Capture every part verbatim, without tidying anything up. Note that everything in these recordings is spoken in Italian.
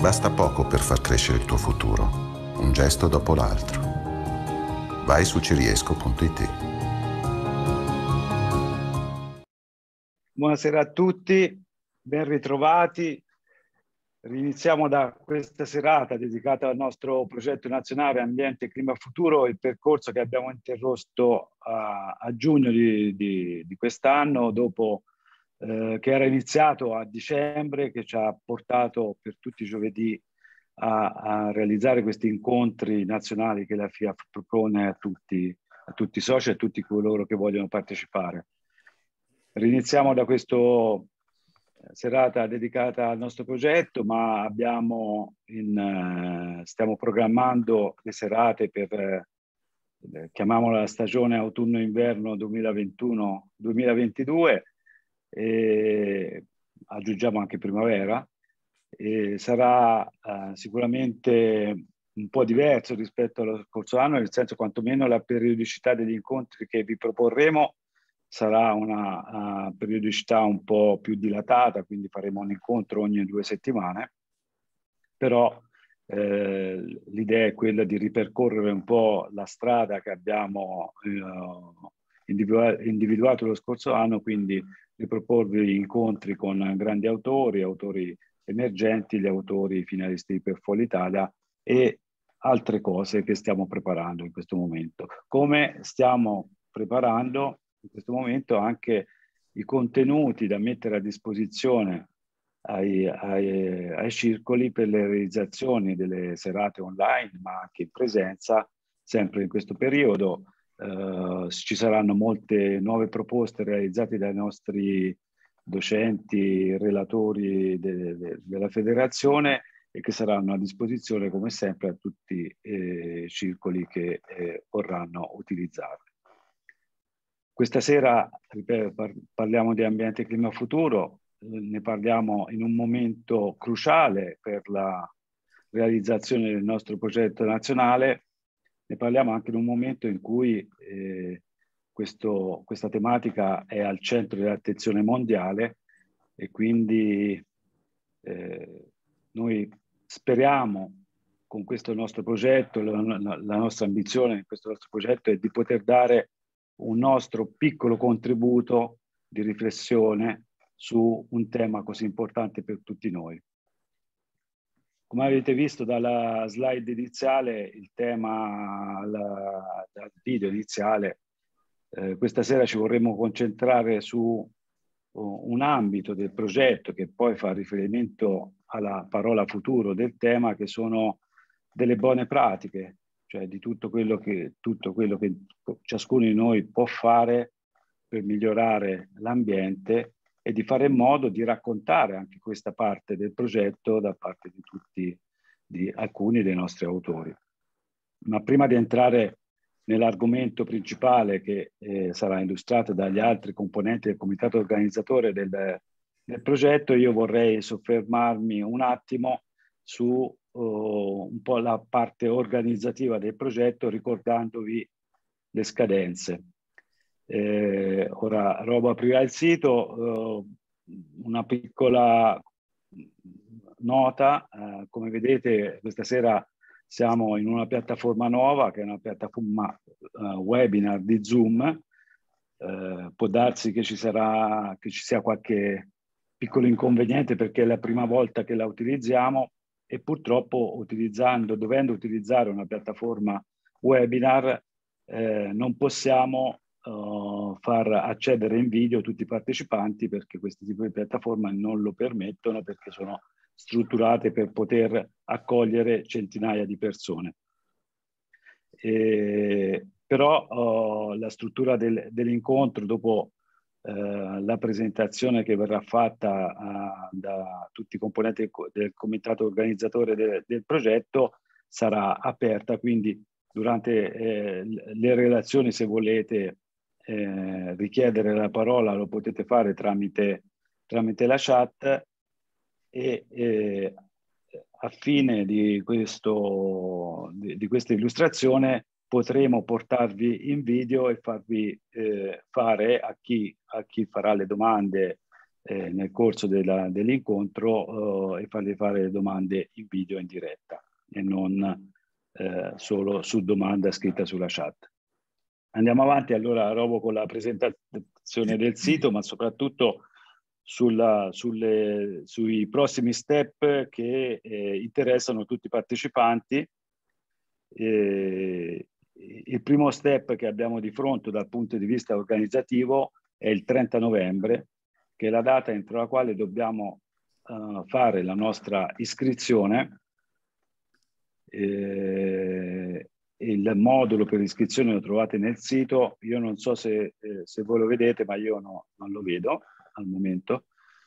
Basta poco per far crescere il tuo futuro, un gesto dopo l'altro. Vai su ciriesco punto it. Buonasera a tutti, ben ritrovati. Riniziamo da questa serata dedicata al nostro progetto nazionale Ambiente, Clima, Futuro, il percorso che abbiamo interrotto a, a giugno di, di, di quest'anno, dopo eh, che era iniziato a dicembre, che ci ha portato per tutti i giovedì a, a realizzare questi incontri nazionali che la F I A F propone a tutti, a tutti i soci e a tutti coloro che vogliono partecipare. Riniziamo da questa serata dedicata al nostro progetto, ma abbiamo in, eh, stiamo programmando le serate per, eh, chiamiamola la stagione autunno-inverno duemilaventuno duemilaventidue, e aggiungiamo anche primavera, e sarà eh, sicuramente un po' diverso rispetto allo scorso anno, nel senso quantomeno la periodicità degli incontri che vi proporremo sarà una uh, periodicità un po' più dilatata, quindi faremo un incontro ogni due settimane, però eh, l'idea è quella di ripercorrere un po' la strada che abbiamo uh, individua- individuato lo scorso anno, quindi riproporvi incontri con grandi autori, autori emergenti, gli autori finalisti per Fuori Italia e altre cose che stiamo preparando in questo momento. Come stiamo preparando in questo momento anche i contenuti da mettere a disposizione ai, ai, ai circoli per le realizzazioni delle serate online, ma anche in presenza, sempre in questo periodo. Uh, ci saranno molte nuove proposte realizzate dai nostri docenti, relatori de, de, della federazione e che saranno a disposizione come sempre a tutti i eh, circoli che eh, vorranno utilizzarli. Questa sera ripeto, parliamo di ambiente, clima, futuro, ne parliamo in un momento cruciale per la realizzazione del nostro progetto nazionale, ne parliamo anche in un momento in cui eh, questo, questa tematica è al centro dell'attenzione mondiale e quindi eh, noi speriamo con questo nostro progetto, la, la, la nostra ambizione in questo nostro progetto è di poter dare un nostro piccolo contributo di riflessione su un tema così importante per tutti noi. Come avete visto dalla slide iniziale, il tema, la, dal video iniziale, eh, questa sera ci vorremmo concentrare su uh, un ambito del progetto che poi fa riferimento alla parola futuro del tema, che sono delle buone pratiche, cioè di tutto quello che, tutto quello che ciascuno di noi può fare per migliorare l'ambiente e di fare in modo di raccontare anche questa parte del progetto da parte di tutti, di alcuni dei nostri autori. Ma prima di entrare nell'argomento principale che eh, sarà illustrato dagli altri componenti del comitato organizzatore del, del progetto, io vorrei soffermarmi un attimo su Uh, un po' la parte organizzativa del progetto, ricordandovi le scadenze. Eh, ora Robo aprirà il sito, uh, una piccola nota, uh, come vedete questa sera siamo in una piattaforma nuova che è una piattaforma uh, webinar di Zoom. Uh, può darsi che ci sarà, che ci sia qualche piccolo inconveniente perché è la prima volta che la utilizziamo e purtroppo utilizzando, dovendo utilizzare una piattaforma webinar eh, non possiamo uh, far accedere in video tutti i partecipanti perché questi tipi di piattaforme non lo permettono, perché sono strutturate per poter accogliere centinaia di persone. E, però uh, la struttura del, dell'incontro dopo Uh, la presentazione che verrà fatta uh, da tutti i componenti del, del comitato organizzatore de, del progetto sarà aperta, quindi durante eh, le relazioni, se volete eh, richiedere la parola, lo potete fare tramite, tramite la chat e eh, a fine di, questo, di, di questa illustrazione potremo portarvi in video e farvi eh, fare a chi, a chi farà le domande eh, nel corso dell'incontro eh, e fargli fare domande in video in diretta e non eh, solo su domanda scritta sulla chat. Andiamo avanti allora, Robo, con la presentazione del sito, ma soprattutto sulla, sulle, sui prossimi step che eh, interessano tutti i partecipanti. Eh, il primo step che abbiamo di fronte dal punto di vista organizzativo è il trenta novembre, che è la data entro la quale dobbiamo uh, fare la nostra iscrizione. Eh, il modulo per l'iscrizione lo trovate nel sito. Io non so se, eh, se voi lo vedete, ma io no, non lo vedo al momento.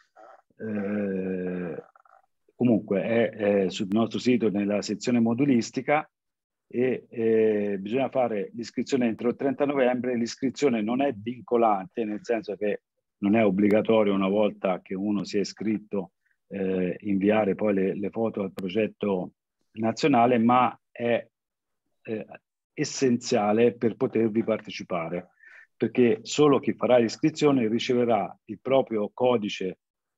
Eh, comunque è, è sul nostro sito nella sezione modulistica e eh, bisogna fare l'iscrizione entro il trenta novembre. L'iscrizione non è vincolante, nel senso che non è obbligatorio, una volta che uno si è iscritto, eh, inviare poi le, le foto al progetto nazionale, ma è eh, essenziale per potervi partecipare, perché solo chi farà l'iscrizione riceverà il proprio codice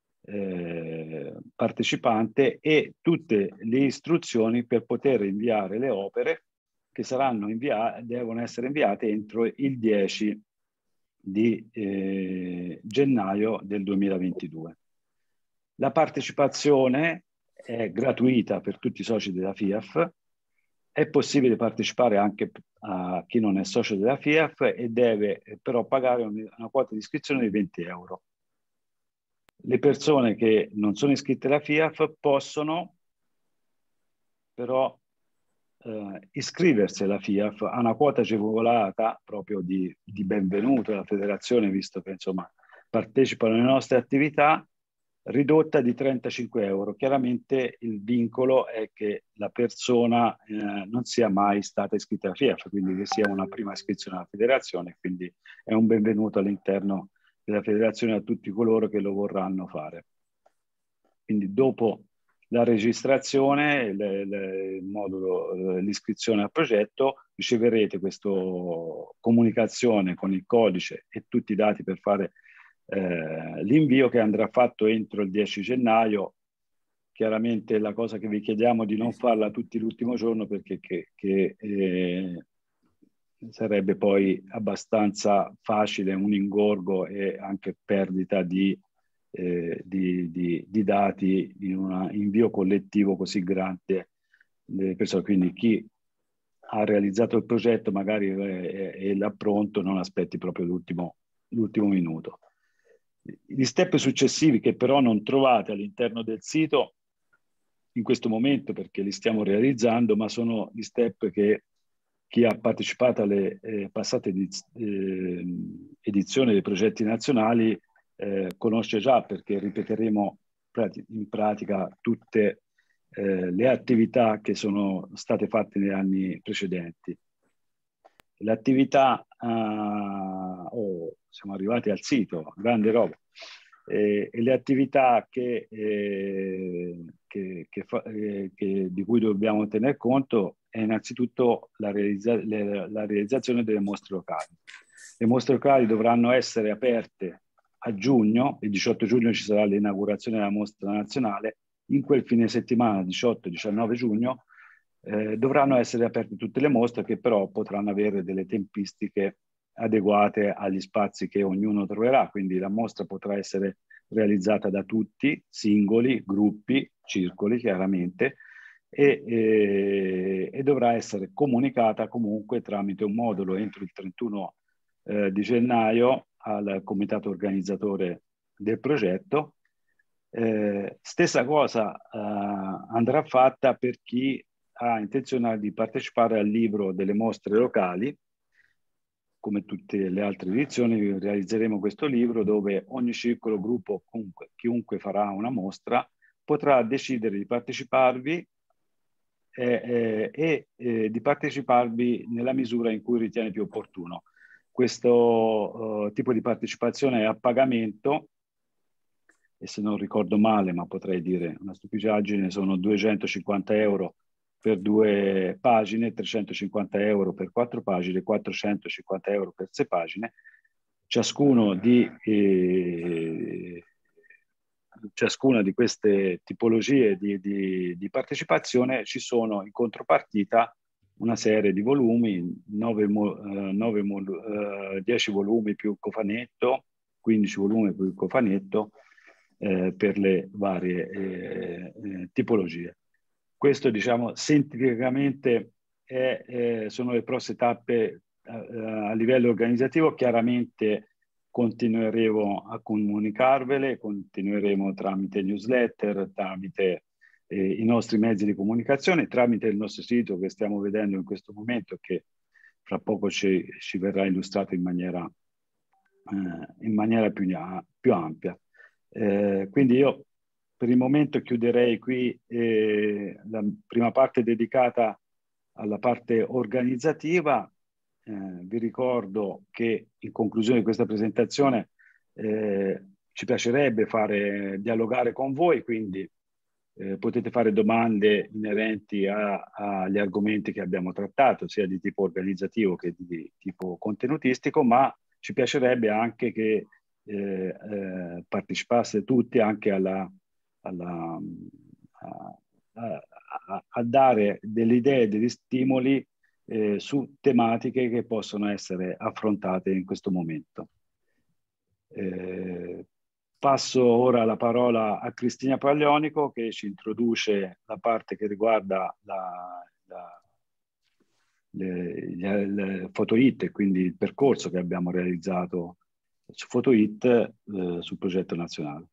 eh, partecipante e tutte le istruzioni per poter inviare le opere, che saranno inviate, devono essere inviate entro il dieci di eh, gennaio del duemilaventidue. La partecipazione è gratuita per tutti i soci della F I A F. È possibile partecipare anche a chi non è socio della F I A F e deve però pagare una quota di iscrizione di venti euro. Le persone che non sono iscritte alla F I A F possono però eh, iscriversi alla F I A F a una quota agevolata proprio di, di benvenuto alla federazione, visto che insomma partecipano alle nostre attività, ridotta di trentacinque euro. Chiaramente il vincolo è che la persona eh, non sia mai stata iscritta alla F I A F, quindi che sia una prima iscrizione alla federazione, quindi è un benvenuto all'interno della federazione a tutti coloro che lo vorranno fare. Quindi dopo la registrazione, le, le, il modulo, l'iscrizione al progetto, riceverete questa comunicazione con il codice e tutti i dati per fare eh, l'invio, che andrà fatto entro il dieci gennaio. Chiaramente la cosa che vi chiediamo di non farla tutti l'ultimo giorno, perché che, che, eh, sarebbe poi abbastanza facile un ingorgo e anche perdita di Eh, di, di, di dati in un invio collettivo così grande delle persone. Quindi chi ha realizzato il progetto magari è, è là pronto, non aspetti proprio l'ultimo, l'ultimo minuto. Gli step successivi, che però non trovate all'interno del sito in questo momento perché li stiamo realizzando, ma sono gli step che chi ha partecipato alle eh, passate ediz- eh, edizioni dei progetti nazionali Eh, conosce già, perché ripeteremo in pratica tutte eh, le attività che sono state fatte negli anni precedenti. Le attività, uh, oh, siamo arrivati al sito, grande roba, eh, e le attività che, eh, che, che fa, eh, che, di cui dobbiamo tener conto è innanzitutto la, realizza le, la realizzazione delle mostre locali. Le mostre locali dovranno essere aperte a giugno, il diciotto giugno ci sarà l'inaugurazione della mostra nazionale. In quel fine settimana, diciotto diciannove giugno, eh, dovranno essere aperte tutte le mostre, che però potranno avere delle tempistiche adeguate agli spazi che ognuno troverà. Quindi la mostra potrà essere realizzata da tutti, singoli, gruppi, circoli chiaramente, e, e, e dovrà essere comunicata comunque tramite un modulo entro il trentuno eh, di gennaio al comitato organizzatore del progetto. Eh, stessa cosa eh, andrà fatta per chi ha intenzione di partecipare al libro delle mostre locali. Come tutte le altre edizioni realizzeremo questo libro dove ogni circolo, gruppo, comunque, chiunque farà una mostra potrà decidere di parteciparvi eh, eh, e eh, di parteciparvi nella misura in cui ritiene più opportuno. Questo uh, tipo di partecipazione è a pagamento e, se non ricordo male, ma potrei dire una stupidaggine, sono duecentocinquanta euro per due pagine, trecentocinquanta euro per quattro pagine, quattrocentocinquanta euro per sei pagine. Ciascuno di, eh, ciascuna di queste tipologie di, di, di partecipazione ci sono in contropartita una serie di volumi, nove, nove, dieci volumi più cofanetto, quindici volumi più cofanetto eh, per le varie eh, eh, tipologie. Questo, diciamo, scientificamente è, eh, sono le prossime tappe eh, a livello organizzativo. Chiaramente continueremo a comunicarvele, continueremo tramite newsletter, tramite eh, i nostri mezzi di comunicazione, tramite il nostro sito che stiamo vedendo in questo momento, che fra poco ci, ci verrà illustrato in maniera, eh, in maniera più, più ampia. Eh, quindi io per il momento chiuderei qui eh, la prima parte dedicata alla parte organizzativa. Eh, vi ricordo che in conclusione di questa presentazione eh, ci piacerebbe fare dialogare con voi, quindi eh, potete fare domande inerenti a, agli argomenti che abbiamo trattato, sia di tipo organizzativo che di tipo contenutistico, ma ci piacerebbe anche che eh, eh, partecipaste tutti anche alla, alla, a, a, a dare delle idee, degli stimoli Eh, su tematiche che possono essere affrontate in questo momento. Eh, passo ora la parola a Cristina Paglionico, che ci introduce la parte che riguarda la, la, le, le, le PhotoIT e quindi il percorso che abbiamo realizzato su PhotoIT eh, sul progetto nazionale.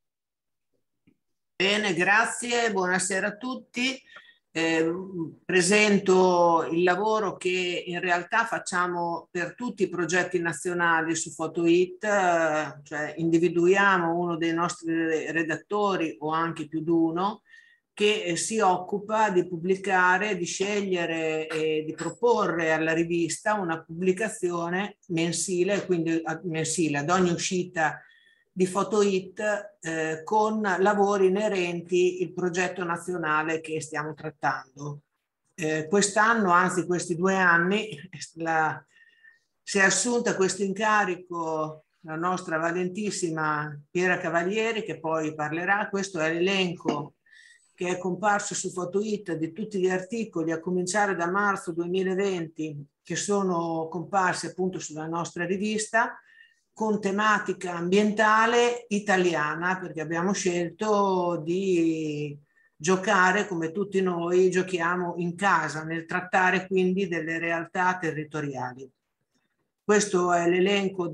Bene, grazie, buonasera a tutti. Eh, presento il lavoro che in realtà facciamo per tutti i progetti nazionali su PhotoIT, eh, cioè individuiamo uno dei nostri redattori o anche più di uno che eh, si occupa di pubblicare, di scegliere e di proporre alla rivista una pubblicazione mensile, quindi a, mensile ad ogni uscita di PhotoIT eh, con lavori inerenti il progetto nazionale che stiamo trattando. Eh, quest'anno, anzi questi due anni, la, si è assunta questo incarico la nostra valentissima Piera Cavalieri, che poi parlerà. Questo è l'elenco che è comparso su PhotoIT di tutti gli articoli a cominciare da marzo duemilaventi che sono comparsi appunto sulla nostra rivista, con tematica ambientale italiana, perché abbiamo scelto di giocare come tutti noi giochiamo in casa, nel trattare quindi delle realtà territoriali. Questo è l'elenco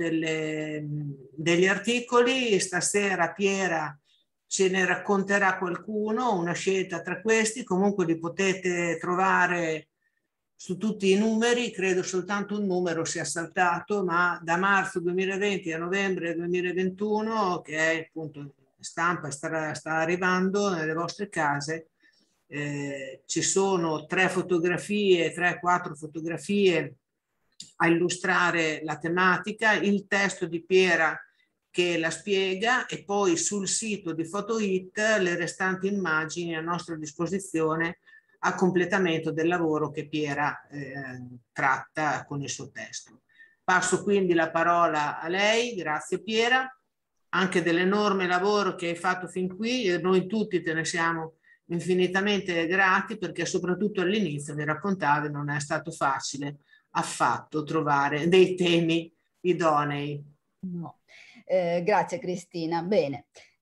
degli articoli. Stasera Piera ce ne racconterà qualcuno, una scelta tra questi. Comunque li potete trovare su tutti i numeri, credo soltanto un numero sia saltato, ma da marzo duemilaventi a novembre duemilaventuno, che è appunto stampa, sta, sta arrivando nelle vostre case, eh, ci sono tre fotografie, tre, quattro fotografie a illustrare la tematica, il testo di Piera che la spiega e poi sul sito di PhotoIT le restanti immagini a nostra disposizione a completamento del lavoro che Piera eh, tratta con il suo testo. Passo quindi la parola a lei. Grazie Piera, anche dell'enorme lavoro che hai fatto fin qui, e noi tutti te ne siamo infinitamente grati, perché soprattutto all'inizio, mi raccontavi, non è stato facile affatto trovare dei temi idonei. No. Eh, grazie Cristina. Bene.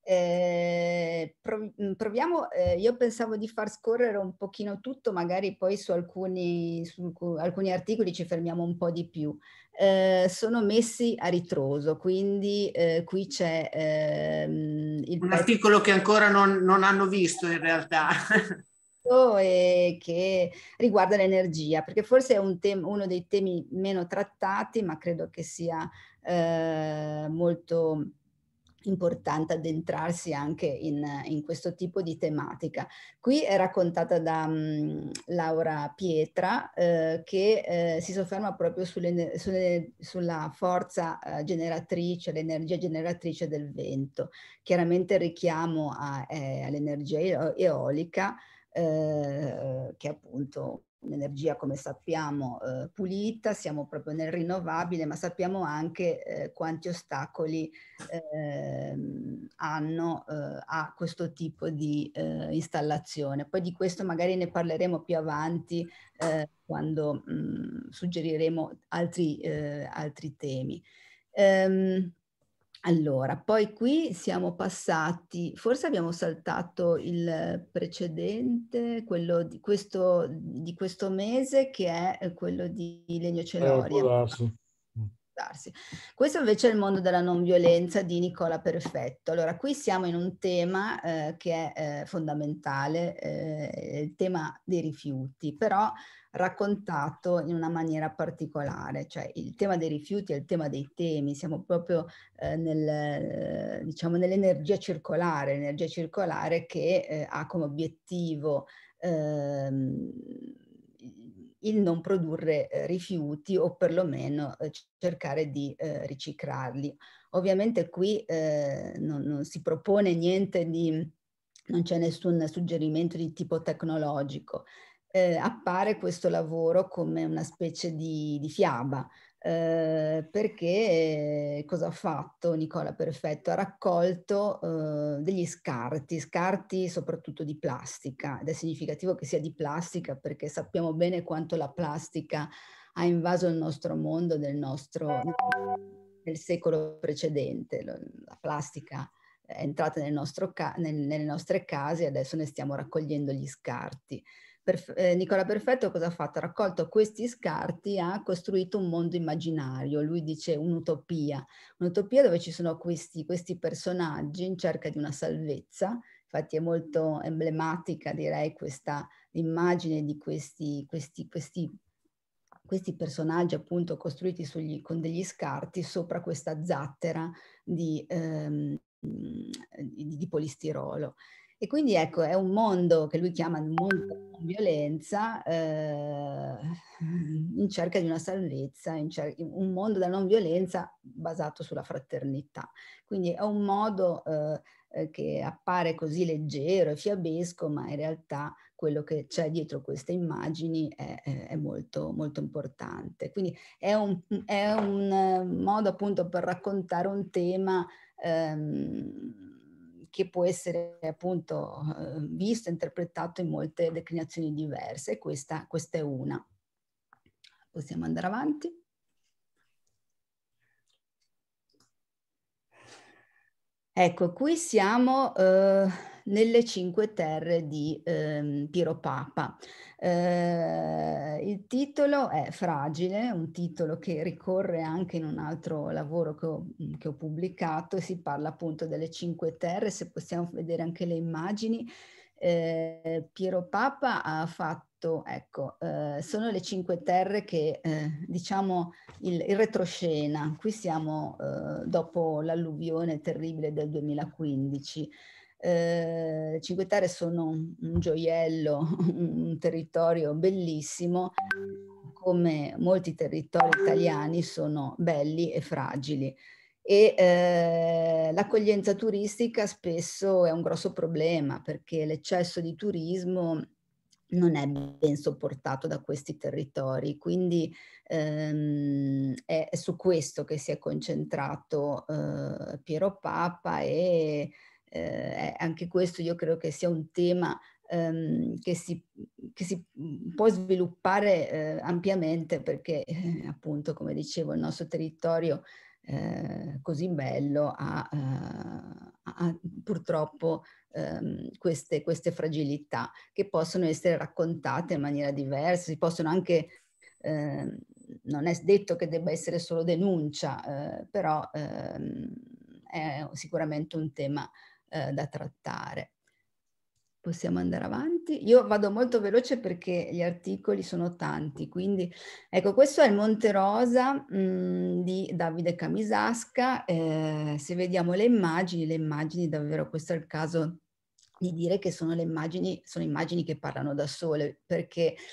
Eh, proviamo, eh, io pensavo di far scorrere un pochino tutto, magari poi su alcuni, su alcuni articoli ci fermiamo un po' di più. Eh, sono messi a ritroso, quindi eh, qui c'è ehm, il un articolo che ancora non, non hanno visto in realtà. E che riguarda l'energia, perché forse è un tema, uno dei temi meno trattati, ma credo che sia eh, molto importante addentrarsi anche in, in questo tipo di tematica. Qui è raccontata da um, Laura Pietra, eh, che eh, si sofferma proprio sulle, sulle, sulla forza eh, generatrice, l'energia generatrice del vento. Chiaramente il richiamo eh, all'energia eolica, eh, che appunto un'energia, come sappiamo, eh, pulita, siamo proprio nel rinnovabile, ma sappiamo anche eh, quanti ostacoli eh, hanno eh, a questo tipo di eh, installazione. Poi di questo magari ne parleremo più avanti eh, quando mh, suggeriremo altri, eh, altri temi. Ehm, allora, poi qui siamo passati, forse abbiamo saltato il precedente, quello di questo, di questo mese, che è quello di Legno Celoria. Eh, può darsi. Darsi. Questo invece è il mondo della non violenza di Nicola Perfetto. Allora, qui siamo in un tema eh, che è eh, fondamentale, eh, il tema dei rifiuti, però raccontato in una maniera particolare, cioè il tema dei rifiuti è il tema dei temi, siamo proprio eh, nel, eh, diciamo, nell'energia circolare, l'energia circolare che eh, ha come obiettivo ehm, il non produrre eh, rifiuti o perlomeno eh, cercare di eh, riciclarli. Ovviamente qui eh, non, non si propone niente di, non c'è nessun suggerimento di tipo tecnologico. Eh, appare questo lavoro come una specie di, di fiaba, eh, perché eh, cosa ha fatto Nicola Perfetto? Ha raccolto eh, degli scarti, scarti soprattutto di plastica, ed è significativo che sia di plastica perché sappiamo bene quanto la plastica ha invaso il nostro mondo del nostro, nel secolo precedente. La plastica è entrata nel nostro ca- nel, nelle nostre case e adesso ne stiamo raccogliendo gli scarti. Perf- eh, Nicola Perfetto cosa ha fatto? Ha raccolto questi scarti e ha costruito un mondo immaginario, lui dice un'utopia, un'utopia dove ci sono questi, questi personaggi in cerca di una salvezza. Infatti è molto emblematica, direi, questa immagine di questi, questi, questi, questi personaggi appunto costruiti sugli, con degli scarti sopra questa zattera di, ehm, di, di polistirolo. E quindi ecco, è un mondo che lui chiama il mondo della non violenza, eh, in cerca di una salvezza, in un mondo della non violenza basato sulla fraternità. Quindi è un modo eh, che appare così leggero e fiabesco, ma in realtà quello che c'è dietro queste immagini è, è molto, molto importante. Quindi è un, è un modo appunto per raccontare un tema ehm, che può essere appunto eh, visto e interpretato in molte declinazioni diverse, e questa, questa è una. Possiamo andare avanti? Ecco, qui siamo eh, nelle Cinque Terre di eh, Piero Papa. Eh, il titolo è Fragile, un titolo che ricorre anche in un altro lavoro che ho, che ho pubblicato, e si parla appunto delle Cinque Terre. Se possiamo vedere anche le immagini, eh, Piero Papa ha fatto, ecco, eh, sono le Cinque Terre che, eh, diciamo, il, il retroscena. Qui siamo eh, dopo l'alluvione terribile del duemilaquindici. Eh, Cinque Terre sono un, un gioiello, un territorio bellissimo, come molti territori italiani sono belli e fragili. E eh, l'accoglienza turistica spesso è un grosso problema, perché l'eccesso di turismo non è ben sopportato da questi territori, quindi ehm, è, è su questo che si è concentrato eh, Piero Papa, e eh, anche questo io credo che sia un tema ehm, che, si, che si può sviluppare eh, ampiamente, perché eh, appunto, come dicevo, il nostro territorio Eh, così bello ha, eh, ha purtroppo ehm, queste, queste fragilità che possono essere raccontate in maniera diversa, si possono anche, eh, non è detto che debba essere solo denuncia, eh, però ehm, è sicuramente un tema eh, da trattare. Possiamo andare avanti. Io vado molto veloce perché gli articoli sono tanti, quindi ecco, questo è il Monte Rosa mh, di Davide Camisasca. Eh, se vediamo le immagini, le immagini davvero, questo è il caso di dire che sono le immagini, sono immagini che parlano da sole, perché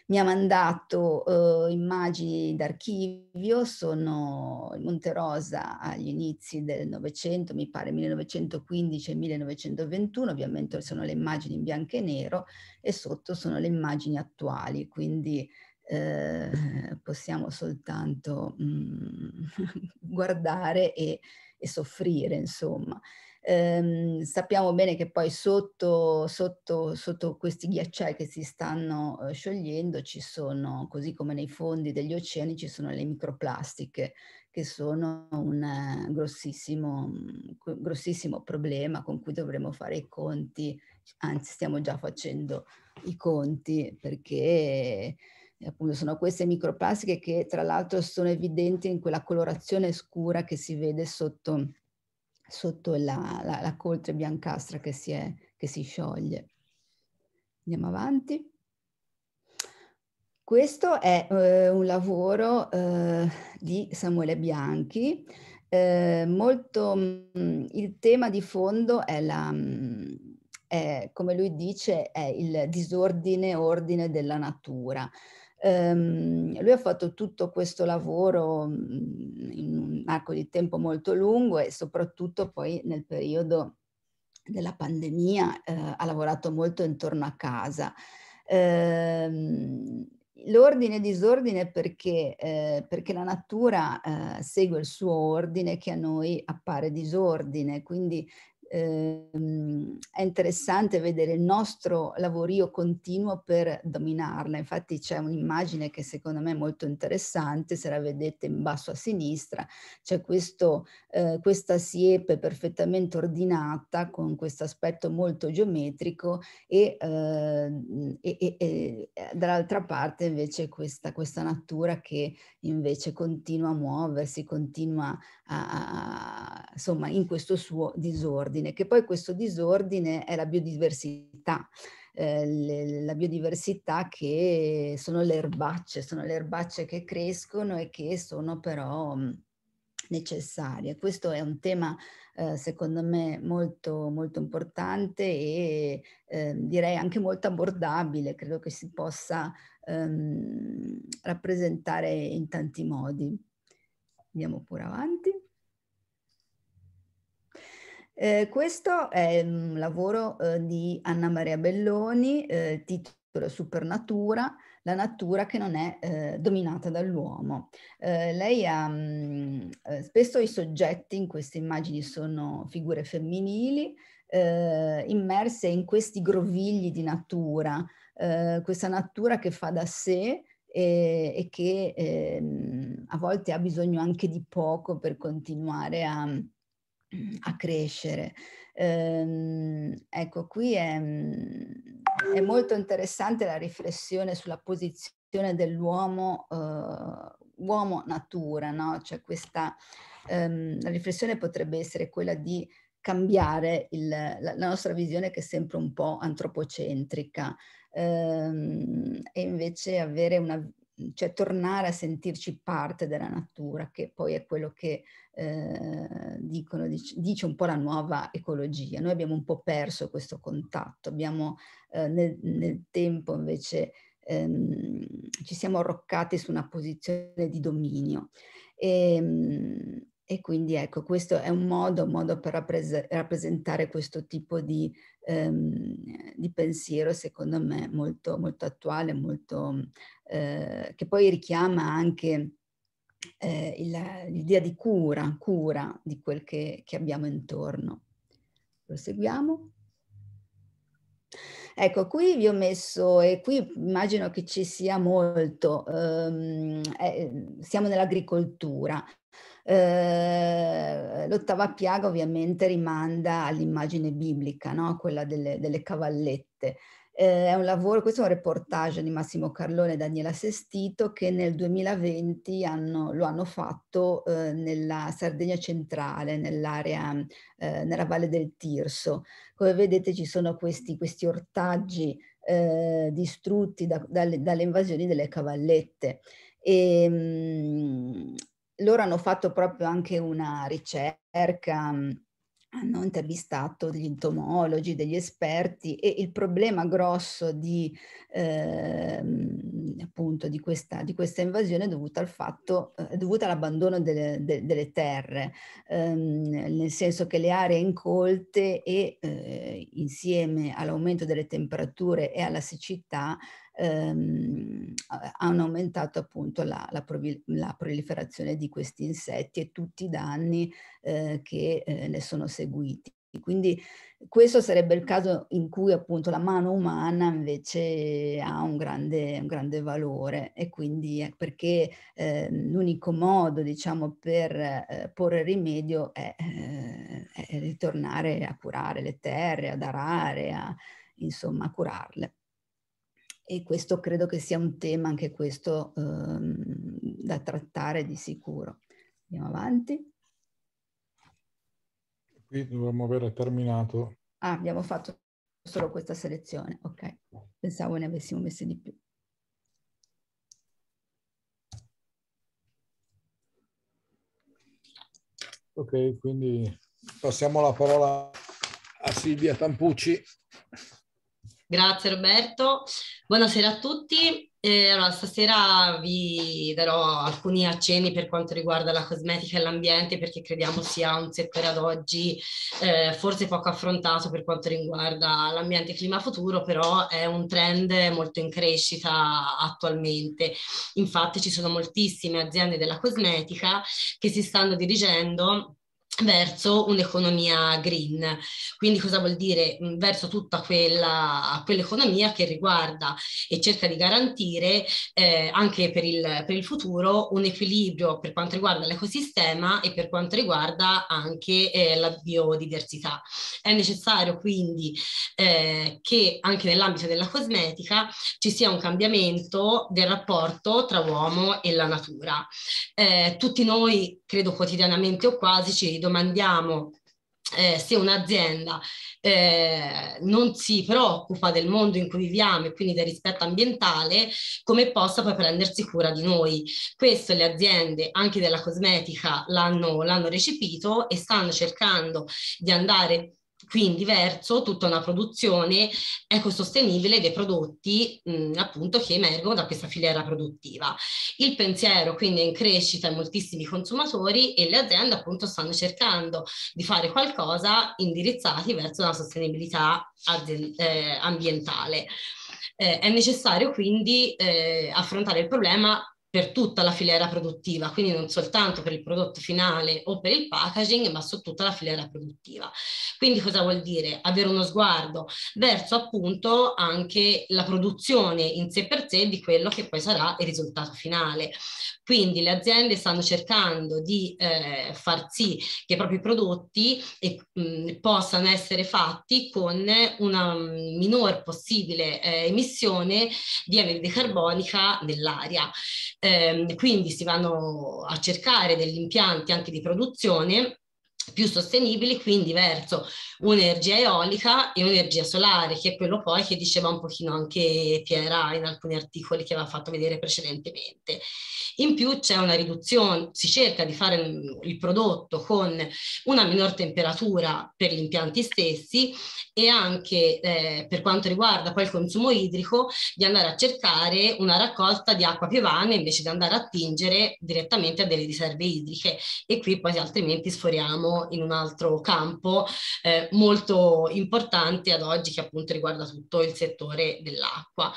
mi ha mandato eh, immagini d'archivio, sono in Monte Rosa agli inizi del Novecento, mi pare millenovecentoquindici e millenovecentoventuno, ovviamente sono le immagini in bianco e nero e sotto sono le immagini attuali, quindi eh, possiamo soltanto mm, guardare e, e soffrire, insomma. Eh, sappiamo bene che poi sotto, sotto, sotto questi ghiacciai che si stanno eh, sciogliendo ci sono, così come nei fondi degli oceani, ci sono le microplastiche, che sono un eh, grossissimo, grossissimo problema con cui dovremo fare i conti, anzi stiamo già facendo i conti, perché appunto sono queste microplastiche che tra l'altro sono evidenti in quella colorazione scura che si vede sotto sotto la, la, la coltre biancastra che si, è, che si scioglie. Andiamo avanti. Questo è eh, un lavoro eh, di Samuele Bianchi. Eh, molto, mh, il tema di fondo è, la, mh, è, come lui dice, è il disordine ordine della natura. Um, lui ha fatto tutto questo lavoro um, in un arco di tempo molto lungo e soprattutto poi nel periodo della pandemia eh, ha lavorato molto intorno a casa. Um, L'ordine e disordine perché, eh, perché la natura eh, segue il suo ordine che a noi appare disordine, quindi ehm, è interessante vedere il nostro lavorio continuo per dominarla. Infatti c'è un'immagine che secondo me è molto interessante, se la vedete in basso a sinistra, c'è questo, eh, questa siepe perfettamente ordinata con questo aspetto molto geometrico e, eh, e, e, e dall'altra parte invece questa, questa natura che invece continua a muoversi, continua a, a, insomma in questo suo disordine, che poi questo disordine è la biodiversità. Eh, le, la biodiversità che sono le erbacce, sono le erbacce che crescono e che sono però mh, necessarie. Questo è un tema eh, secondo me molto, molto importante e eh, direi anche molto abbordabile, credo che si possa ehm, rappresentare in tanti modi. Andiamo pure avanti. Eh, questo è un lavoro eh, di Anna Maria Belloni, eh, il titolo è Supernatura, la natura che non è eh, dominata dall'uomo. Eh, lei ha, mh, eh, spesso i soggetti in queste immagini sono figure femminili, eh, immerse in questi grovigli di natura, eh, questa natura che fa da sé e, e che ehm, a volte ha bisogno anche di poco per continuare a a crescere. Ehm, ecco, qui è, è molto interessante la riflessione sulla posizione dell'uomo, eh, uomo-natura, no? Cioè questa, ehm, la riflessione potrebbe essere quella di cambiare il, la, la nostra visione che è sempre un po' antropocentrica ehm, e invece avere una, cioè tornare a sentirci parte della natura, che poi è quello che eh, dicono, dice, dice un po' la nuova ecologia. Noi abbiamo un po' perso questo contatto, abbiamo eh, nel, nel tempo invece ehm, ci siamo arroccati su una posizione di dominio. E, e quindi ecco, questo è un modo, un modo per rappres- rappresentare questo tipo di, ehm, di pensiero, secondo me, molto, molto attuale, molto, eh, che poi richiama anche eh, l'idea di cura, cura di quel che, che abbiamo intorno. Proseguiamo. Ecco, qui vi ho messo, e qui immagino che ci sia molto, ehm, eh, siamo nell'agricoltura. Eh, l'ottava piaga ovviamente rimanda all'immagine biblica, no? Quella delle, delle cavallette. Eh, è un lavoro, questo è un reportage di Massimo Carlone e Daniela Sestito che nel duemilaventi hanno, lo hanno fatto eh, nella Sardegna centrale, nell'area, eh, nella Valle del Tirso. Come vedete ci sono questi, questi ortaggi eh, distrutti da, dalle, dalle invasioni delle cavallette. E, mh, loro hanno fatto proprio anche una ricerca, mh, hanno intervistato degli entomologi, degli esperti e il problema grosso di, eh, appunto di questa, di questa invasione dovuta al fatto, eh, dovuta all'abbandono delle, de, delle terre, ehm, nel senso che le aree incolte e eh, insieme all'aumento delle temperature e alla siccità ehm, hanno aumentato appunto la, la, la proliferazione di questi insetti e tutti i danni eh, che eh, ne sono seguiti. Quindi questo sarebbe il caso in cui appunto la mano umana invece ha un grande, un grande valore, e quindi è perché eh, l'unico modo, diciamo, per eh, porre rimedio è, eh, è ritornare a curare le terre, ad arare, a, insomma a curarle. E questo credo che sia un tema anche questo ehm, da trattare di sicuro. Andiamo avanti. Qui dovremmo avere terminato. Ah, abbiamo fatto solo questa selezione, ok. Pensavo ne avessimo messe di più. Ok, quindi passiamo la parola a Silvia Tampucci. Grazie Roberto, buonasera a tutti. Eh, allora, stasera vi darò alcuni accenni per quanto riguarda la cosmetica e l'ambiente, perché crediamo sia un settore ad oggi eh, forse poco affrontato per quanto riguarda l'ambiente e clima futuro, però è un trend molto in crescita attualmente. Infatti ci sono moltissime aziende della cosmetica che si stanno dirigendo verso un'economia green. Quindi cosa vuol dire? Verso tutta quella quell'economia che riguarda e cerca di garantire eh, anche per il, per il futuro un equilibrio per quanto riguarda l'ecosistema e per quanto riguarda anche eh, la biodiversità. È necessario quindi eh, che anche nell'ambito della cosmetica ci sia un cambiamento del rapporto tra uomo e la natura. Eh, tutti noi, credo quotidianamente o quasi, ci domandiamo eh, se un'azienda eh, non si preoccupa del mondo in cui viviamo e quindi del rispetto ambientale, come possa poi prendersi cura di noi. Questo le aziende anche della cosmetica l'hanno l'hanno recepito e stanno cercando di andare quindi verso tutta una produzione ecosostenibile dei prodotti mh, appunto che emergono da questa filiera produttiva. Il pensiero quindi è in crescita in moltissimi consumatori e le aziende appunto stanno cercando di fare qualcosa indirizzati verso una sostenibilità eh, ambientale. Eh, è necessario quindi eh, affrontare il problema per tutta la filiera produttiva, quindi non soltanto per il prodotto finale o per il packaging, ma su tutta la filiera produttiva. Quindi cosa vuol dire? Avere uno sguardo verso appunto anche la produzione in sé per sé di quello che poi sarà il risultato finale. Quindi le aziende stanno cercando di eh, far sì che i propri prodotti eh, mh, possano essere fatti con una minor possibile eh, emissione di anidride carbonica nell'aria. Eh, quindi si vanno a cercare degli impianti anche di produzione più sostenibili, quindi verso un'energia eolica e un'energia solare, che è quello poi che diceva un pochino anche Piera in alcuni articoli che aveva fatto vedere precedentemente. In più c'è una riduzione, si cerca di fare il prodotto con una minor temperatura per gli impianti stessi e anche eh, per quanto riguarda poi il consumo idrico, di andare a cercare una raccolta di acqua piovana invece di andare a attingere direttamente a delle riserve idriche, e qui poi altrimenti sforiamo in un altro campo eh, molto importante ad oggi, che appunto riguarda tutto il settore dell'acqua.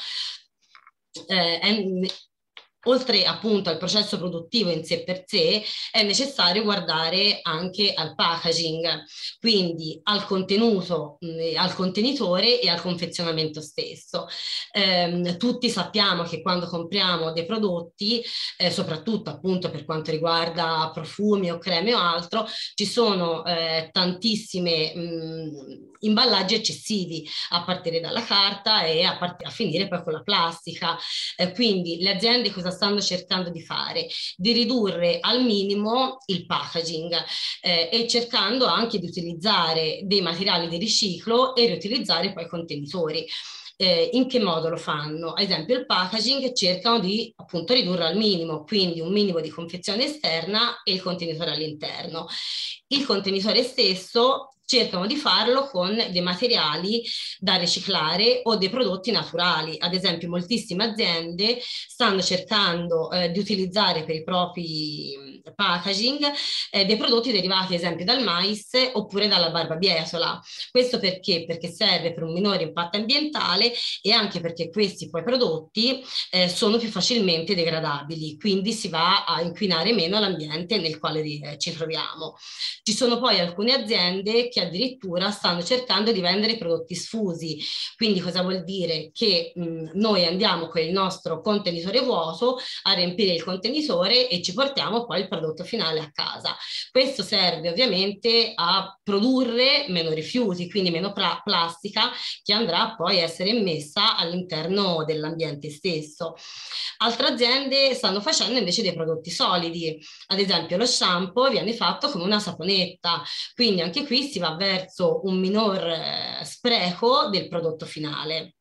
Eh, è, Oltre appunto al processo produttivo in sé per sé, è necessario guardare anche al packaging, quindi al contenuto, mh, al contenitore e al confezionamento stesso. Eh, tutti sappiamo che quando compriamo dei prodotti, eh, soprattutto appunto per quanto riguarda profumi o creme o altro, ci sono eh, tantissime mh, imballaggi eccessivi, a partire dalla carta e a, part- a finire poi con la plastica. Eh, quindi le aziende cosa stanno cercando di fare? Di ridurre al minimo il packaging eh, e cercando anche di utilizzare dei materiali di riciclo e riutilizzare poi i contenitori. Eh, in che modo lo fanno? Ad esempio il packaging cercano di appunto ridurre al minimo, quindi un minimo di confezione esterna e il contenitore all'interno. Il contenitore stesso cercano di farlo con dei materiali da riciclare o dei prodotti naturali. Ad esempio, moltissime aziende stanno cercando eh, di utilizzare per i propri packaging eh, dei prodotti derivati, ad esempio, dal mais oppure dalla barbabietola. Questo perché? Perché serve per un minore impatto ambientale e anche perché questi poi prodotti eh, sono più facilmente degradabili, quindi si va a inquinare meno l'ambiente nel quale eh, ci troviamo. Ci sono poi alcune aziende che addirittura stanno cercando di vendere prodotti sfusi. Quindi cosa vuol dire? Che mh, noi andiamo con il nostro contenitore vuoto a riempire il contenitore e ci portiamo poi il prodotto finale a casa. Questo serve ovviamente a produrre meno rifiuti, quindi meno pla- plastica che andrà poi a essere immessa all'interno dell'ambiente stesso. Altre aziende stanno facendo invece dei prodotti solidi, ad esempio lo shampoo viene fatto come una saponetta, quindi anche qui si va verso un minor eh, spreco del prodotto finale.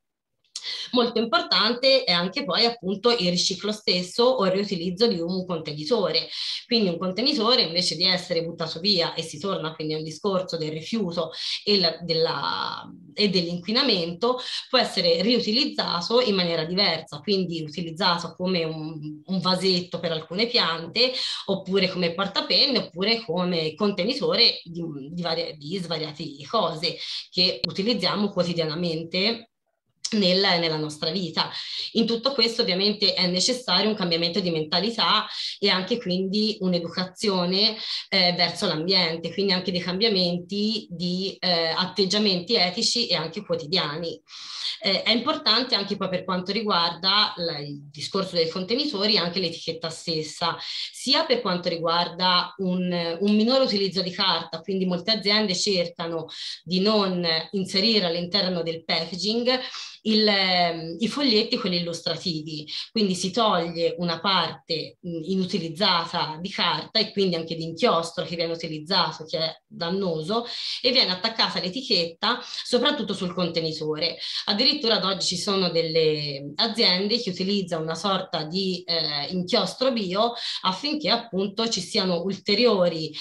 Molto importante è anche poi appunto il riciclo stesso o il riutilizzo di un contenitore. Quindi un contenitore invece di essere buttato via, e si torna quindi a un discorso del rifiuto e, la, della, e dell'inquinamento, può essere riutilizzato in maniera diversa, quindi utilizzato come un, un vasetto per alcune piante, oppure come portapenne, oppure come contenitore di, di, varie, di svariate cose che utilizziamo quotidianamente Nel, nella nostra vita. In tutto questo ovviamente è necessario un cambiamento di mentalità e anche quindi un'educazione eh, verso l'ambiente, quindi anche dei cambiamenti di eh, atteggiamenti etici e anche quotidiani. Eh, è importante anche poi per quanto riguarda la, il discorso dei contenitori anche l'etichetta stessa, sia per quanto riguarda un, un minore utilizzo di carta, quindi molte aziende cercano di non inserire all'interno del packaging Il, eh, i foglietti, quelli illustrativi, quindi si toglie una parte mh, inutilizzata di carta e quindi anche di inchiostro che viene utilizzato, che è dannoso, e viene attaccata l'etichetta soprattutto sul contenitore. Addirittura ad oggi ci sono delle aziende che utilizzano una sorta di eh, inchiostro bio affinché appunto ci siano ulteriori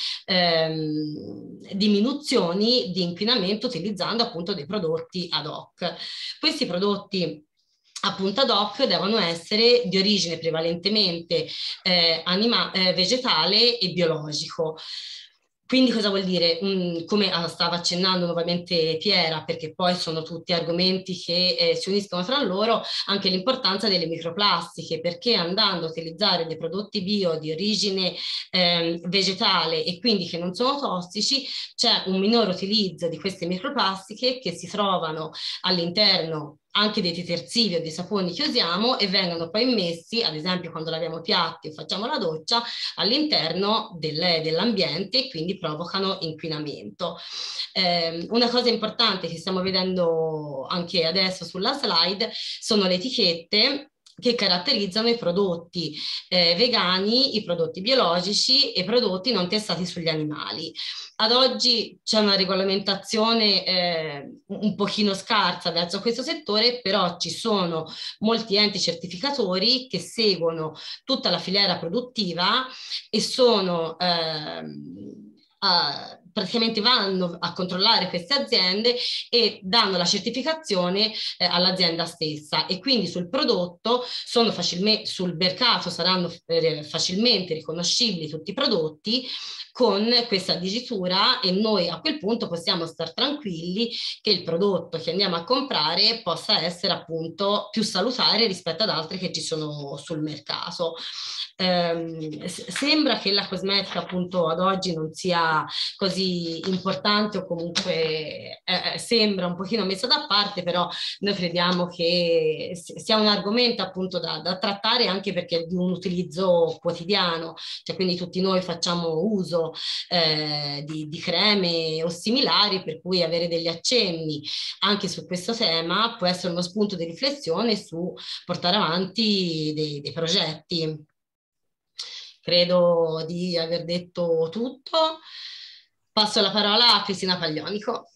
ehm, diminuzioni di inquinamento utilizzando appunto dei prodotti ad hoc. Questi prodotti appunto ad hoc devono essere di origine prevalentemente eh, anima- eh, vegetale e biologico. Quindi cosa vuol dire? Mm, come stava accennando nuovamente Piera, perché poi sono tutti argomenti che eh, si uniscono tra loro, anche l'importanza delle microplastiche, perché andando a utilizzare dei prodotti bio di origine eh, vegetale e quindi che non sono tossici, c'è un minore utilizzo di queste microplastiche che si trovano all'interno anche dei detersivi o dei saponi che usiamo e vengono poi immessi, ad esempio quando laviamo piatti o facciamo la doccia, all'interno del, dell'ambiente e quindi provocano inquinamento. Eh, una cosa importante che stiamo vedendo anche adesso sulla slide sono le etichette che caratterizzano i prodotti eh, vegani, i prodotti biologici e i prodotti non testati sugli animali. Ad oggi c'è una regolamentazione eh, un pochino scarsa verso questo settore, però ci sono molti enti certificatori che seguono tutta la filiera produttiva e sono eh, a, praticamente vanno a controllare queste aziende e danno la certificazione eh, all'azienda stessa, e quindi sul prodotto sono facilmente, sul mercato saranno eh, facilmente riconoscibili tutti i prodotti con questa dicitura, e noi a quel punto possiamo star tranquilli che il prodotto che andiamo a comprare possa essere appunto più salutare rispetto ad altri che ci sono sul mercato. Eh, sembra che la cosmetica appunto ad oggi non sia così importante, o comunque eh, sembra un pochino messa da parte, però noi crediamo che sia un argomento appunto da, da trattare, anche perché è di un utilizzo quotidiano, cioè quindi tutti noi facciamo uso eh, di, di creme o similari, per cui avere degli accenni anche su questo tema può essere uno spunto di riflessione su portare avanti dei, dei progetti. Credo di aver detto tutto. Passo la parola a Cristina Paglionico.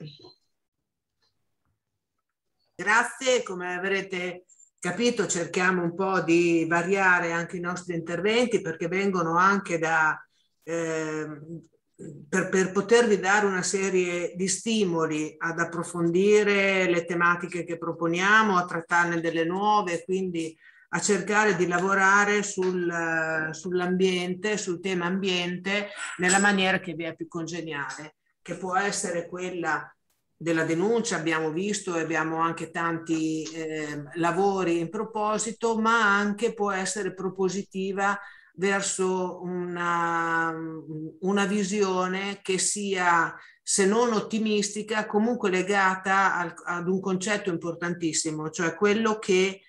Grazie, come avrete capito cerchiamo un po' di variare anche i nostri interventi, perché vengono anche da eh, per, per potervi dare una serie di stimoli ad approfondire le tematiche che proponiamo, a trattarne delle nuove, quindi a cercare di lavorare sul, sull'ambiente, sul tema ambiente, nella maniera che vi è più congeniale, che può essere quella della denuncia, abbiamo visto e abbiamo anche tanti eh, lavori in proposito, ma anche può essere propositiva verso una, una visione che sia, se non ottimistica, comunque legata al, ad un concetto importantissimo, cioè quello che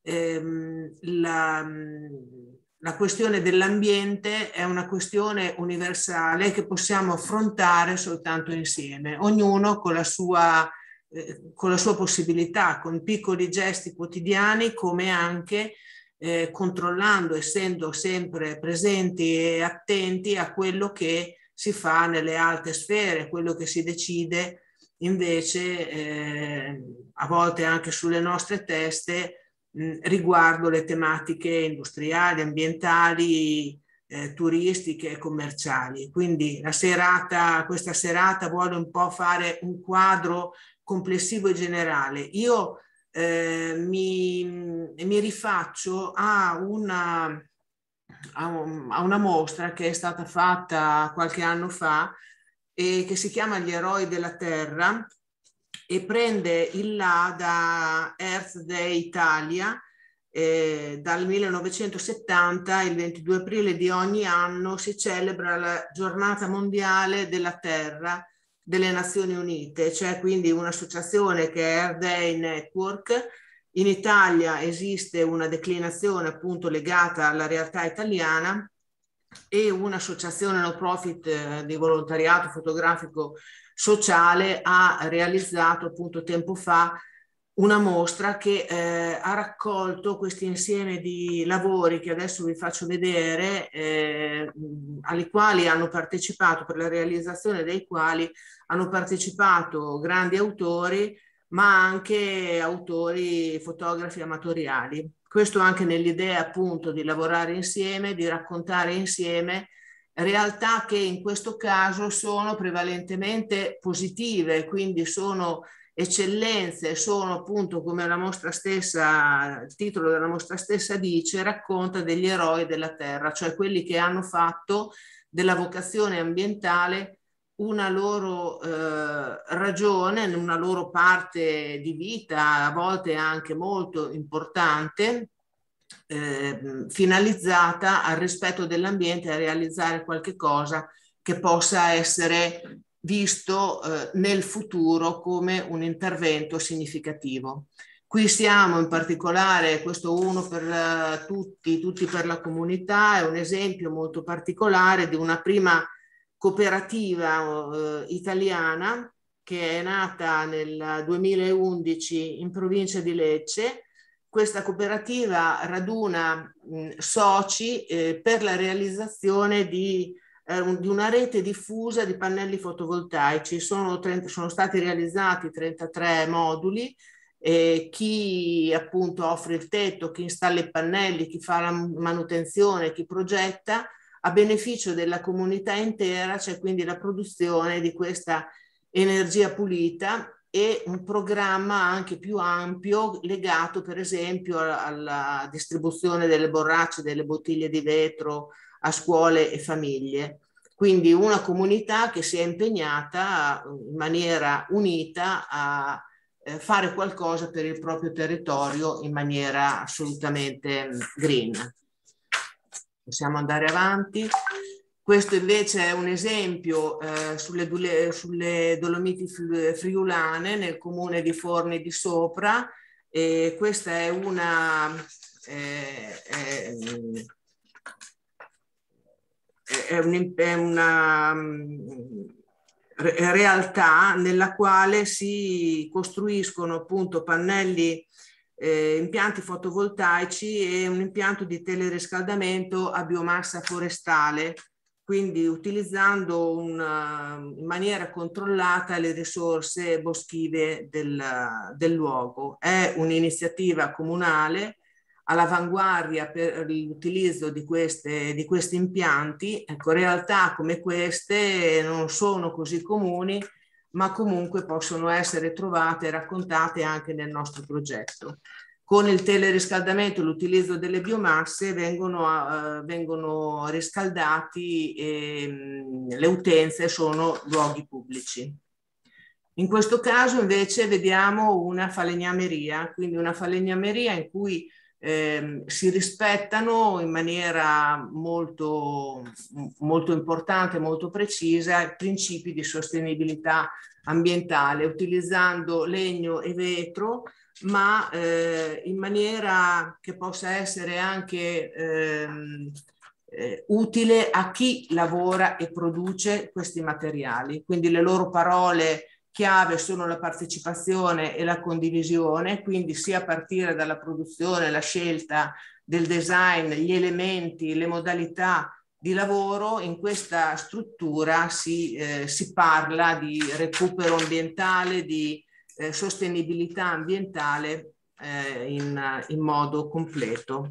ehm, la, la questione dell'ambiente è una questione universale che possiamo affrontare soltanto insieme, ognuno con la sua, eh, con la sua possibilità, con piccoli gesti quotidiani, come anche eh, controllando, essendo sempre presenti e attenti a quello che si fa nelle alte sfere, quello che si decide invece eh, a volte anche sulle nostre teste mh, riguardo le tematiche industriali, ambientali, eh, turistiche e commerciali. Quindi la serata, questa serata vuole un po' fare un quadro complessivo e generale. Io eh, mi, mi rifaccio a una, a, un, a una mostra che è stata fatta qualche anno fa e che si chiama Gli eroi della terra e prende il là da Earth Day Italia. Eh, dal millenovecentosettanta, il ventidue aprile di ogni anno, si celebra la giornata mondiale della terra delle Nazioni Unite, c'è quindi un'associazione che è Earth Day Network. In Italia esiste una declinazione appunto legata alla realtà italiana e un'associazione no profit eh, di volontariato fotografico sociale ha realizzato appunto tempo fa una mostra che eh, ha raccolto questo insieme di lavori che adesso vi faccio vedere, eh, alle quali hanno partecipato, per la realizzazione dei quali hanno partecipato grandi autori, ma anche autori fotografi amatoriali. Questo anche nell'idea appunto di lavorare insieme, di raccontare insieme realtà che in questo caso sono prevalentemente positive, quindi sono eccellenze, sono appunto, come la mostra stessa, il titolo della mostra stessa dice, racconta degli eroi della terra, cioè quelli che hanno fatto della vocazione ambientale una loro eh, ragione, una loro parte di vita, a volte anche molto importante, eh, finalizzata al rispetto dell'ambiente e a realizzare qualche cosa che possa essere visto eh, nel futuro come un intervento significativo. Qui siamo in particolare, questo uno per uh, tutti, tutti per la comunità, è un esempio molto particolare di una prima cooperativa uh, italiana che è nata nel duemilaundici in provincia di Lecce. Questa cooperativa raduna mh, soci eh, per la realizzazione di di una rete diffusa di pannelli fotovoltaici. Sono, trenta, sono stati realizzati trentatré moduli, eh, chi appunto offre il tetto, chi installa i pannelli, chi fa la manutenzione, chi progetta, a beneficio della comunità intera c'è quindi la produzione di questa energia pulita e un programma anche più ampio legato per esempio alla distribuzione delle borracce, delle bottiglie di vetro a scuole e famiglie. Quindi una comunità che si è impegnata in maniera unita a fare qualcosa per il proprio territorio in maniera assolutamente green. Possiamo andare avanti. Questo invece è un esempio eh, sulle, sulle Dolomiti Friulane nel comune di Forni di Sopra. E questa è una eh, eh, È, un, è una um, realtà nella quale si costruiscono appunto pannelli, eh, impianti fotovoltaici e un impianto di teleriscaldamento a biomassa forestale, quindi utilizzando una, in maniera controllata le risorse boschive del, del luogo. È un'iniziativa comunale all'avanguardia per l'utilizzo di, queste, di questi impianti. Ecco, realtà come queste non sono così comuni, ma comunque possono essere trovate e raccontate anche nel nostro progetto. Con il teleriscaldamento e l'utilizzo delle biomasse vengono, uh, vengono riscaldati e mh, le utenze sono luoghi pubblici. In questo caso invece vediamo una falegnameria, quindi una falegnameria in cui eh, si rispettano in maniera molto, molto importante, molto precisa, i principi di sostenibilità ambientale, utilizzando legno e vetro, ma eh, in maniera che possa essere anche ehm, eh, utile a chi lavora e produce questi materiali. Quindi le loro parole chiave sono la partecipazione e la condivisione, quindi sia a partire dalla produzione, la scelta del design, gli elementi, le modalità di lavoro. In questa struttura si, eh, si parla di recupero ambientale, di Eh, sostenibilità ambientale eh, in, in modo completo.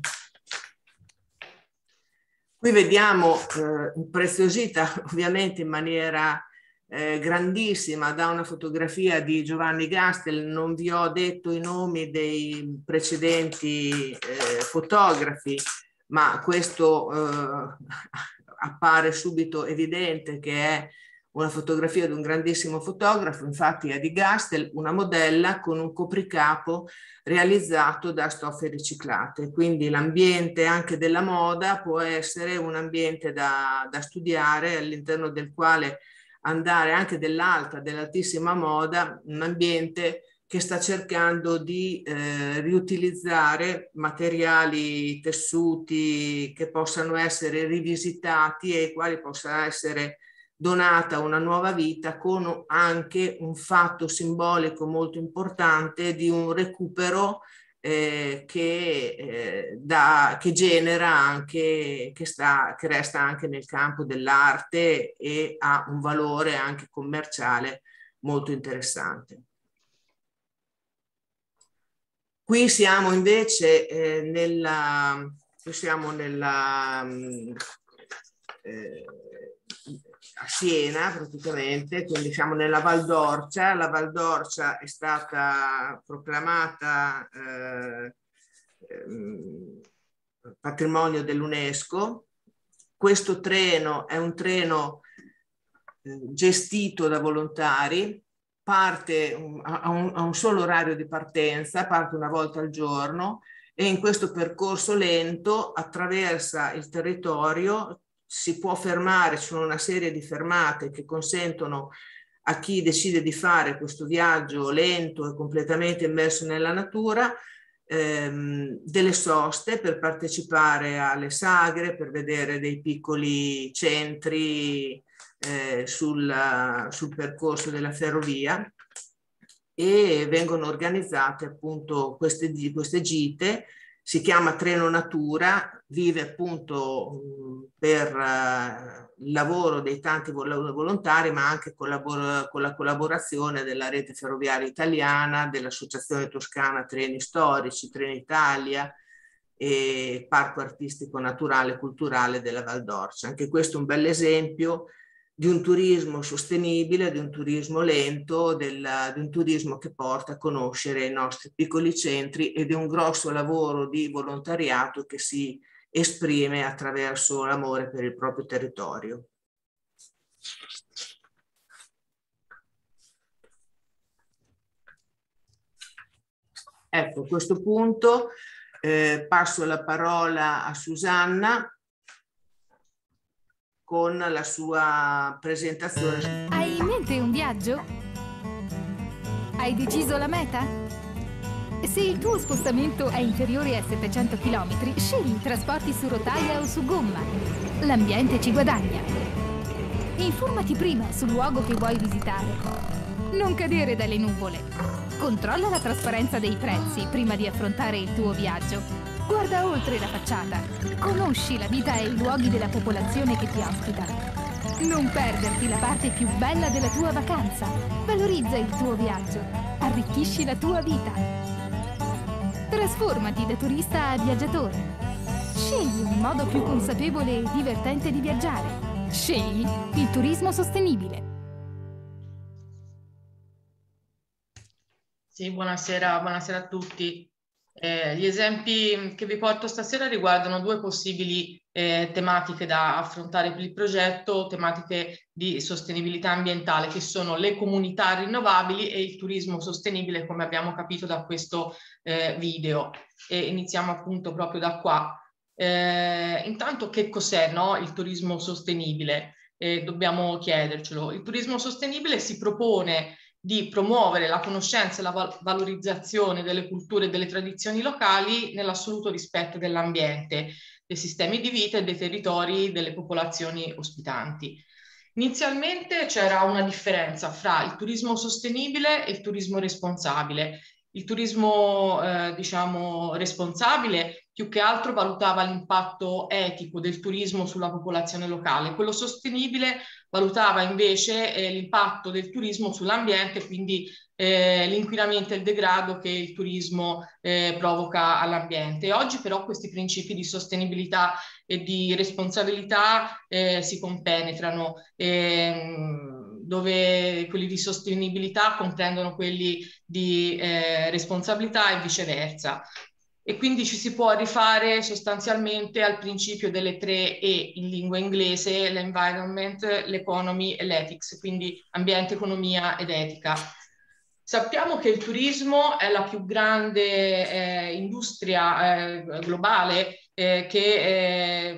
Qui vediamo eh, impreziosita ovviamente in maniera eh, grandissima da una fotografia di Giovanni Gastel. Non vi ho detto i nomi dei precedenti eh, fotografi, ma questo eh, appare subito evidente che è una fotografia di un grandissimo fotografo. Infatti è di Gastel, una modella con un copricapo realizzato da stoffe riciclate. Quindi l'ambiente anche della moda può essere un ambiente da, da studiare, all'interno del quale andare, anche dell'alta, dell'altissima moda, un ambiente che sta cercando di eh, riutilizzare materiali, tessuti che possano essere rivisitati e ai quali possa essere donata una nuova vita, con anche un fatto simbolico molto importante di un recupero eh, che, eh, da, che genera anche, che, sta, che resta anche nel campo dell'arte e ha un valore anche commerciale molto interessante. Qui siamo invece eh, nella, siamo nella eh, a Siena praticamente, quindi siamo nella Val d'Orcia. La Val d'Orcia è stata proclamata eh, eh, patrimonio dell'UNESCO. Questo treno è un treno eh, gestito da volontari, parte um, a, un, a un solo orario di partenza, parte una volta al giorno e in questo percorso lento attraversa il territorio. Si può fermare, ci sono una serie di fermate che consentono a chi decide di fare questo viaggio lento e completamente immerso nella natura ehm, delle soste per partecipare alle sagre, per vedere dei piccoli centri eh, sul, sul percorso della ferrovia, e vengono organizzate appunto queste, queste gite. Si chiama Treno Natura, vive appunto per uh, il lavoro dei tanti vol volontari, ma anche con la collaborazione della rete ferroviaria italiana, dell'Associazione Toscana Treni Storici, Trenitalia e Parco Artistico Naturale e Culturale della Val d'Orcia. Anche questo è un bel esempio di un turismo sostenibile, di un turismo lento, del, di un turismo che porta a conoscere i nostri piccoli centri e di un grosso lavoro di volontariato che si esprime attraverso l'amore per il proprio territorio. Ecco, a questo punto eh, passo la parola a Susanna con la sua presentazione. Hai in mente un viaggio? Hai deciso la meta? Se il tuo spostamento è inferiore a settecento chilometri, scegli trasporti su rotaia o su gomma. L'ambiente ci guadagna. Informati prima sul luogo che vuoi visitare. Non cadere dalle nuvole. Controlla la trasparenza dei prezzi prima di affrontare il tuo viaggio. Guarda oltre la facciata. Conosci la vita e i luoghi della popolazione che ti ospita. Non perderti la parte più bella della tua vacanza. Valorizza il tuo viaggio. Arricchisci la tua vita. Trasformati da turista a viaggiatore. Scegli un modo più consapevole e divertente di viaggiare. Scegli il turismo sostenibile. Sì, buonasera, buonasera a tutti. Eh, gli esempi che vi porto stasera riguardano due possibili eh, tematiche da affrontare per il progetto, tematiche di sostenibilità ambientale, che sono le comunità rinnovabili e il turismo sostenibile, come abbiamo capito da questo eh, video. E iniziamo appunto proprio da qua. Eh, intanto, che cos'è, no, il turismo sostenibile? Eh, dobbiamo chiedercelo. Il turismo sostenibile si propone di promuovere la conoscenza e la val- valorizzazione delle culture e delle tradizioni locali nell'assoluto rispetto dell'ambiente, dei sistemi di vita e dei territori delle popolazioni ospitanti. Inizialmente c'era una differenza fra il turismo sostenibile e il turismo responsabile. Il turismo, eh, diciamo, responsabile più che altro valutava l'impatto etico del turismo sulla popolazione locale. Quello sostenibile valutava invece eh, l'impatto del turismo sull'ambiente, quindi eh, l'inquinamento e il degrado che il turismo eh, provoca all'ambiente. E oggi però questi principi di sostenibilità e di responsabilità eh, si compenetrano, ehm, dove quelli di sostenibilità comprendono quelli di eh, responsabilità e viceversa. E quindi ci si può rifare sostanzialmente al principio delle tre E in lingua inglese: l'environment, l'economy e l'ethics, quindi ambiente, economia ed etica. Sappiamo che il turismo è la più grande eh, industria eh, globale eh, che eh,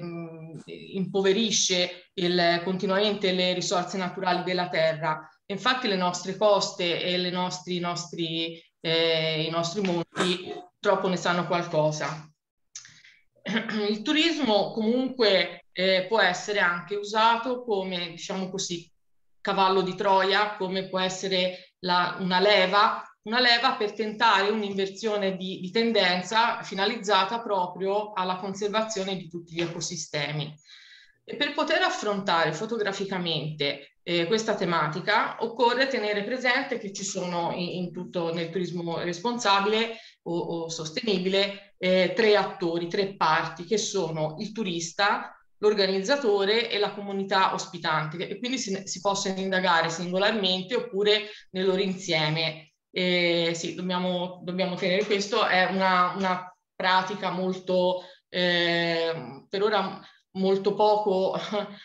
impoverisce il, continuamente le risorse naturali della terra. Infatti le nostre coste e le nostri, nostri, eh, i nostri monti purtroppo ne sanno qualcosa. Il turismo comunque eh, può essere anche usato come, diciamo così, cavallo di Troia, come può essere la, una leva, una leva per tentare un'inversione di, di tendenza finalizzata proprio alla conservazione di tutti gli ecosistemi. E per poter affrontare fotograficamente eh, questa tematica occorre tenere presente che ci sono in, in tutto nel turismo responsabile o, o sostenibile eh, tre attori, tre parti, che sono il turista, l'organizzatore e la comunità ospitante, e quindi si, si possono indagare singolarmente oppure nel loro insieme. Eh, sì, dobbiamo, dobbiamo tenere questo, è una, una pratica molto, eh, per ora molto poco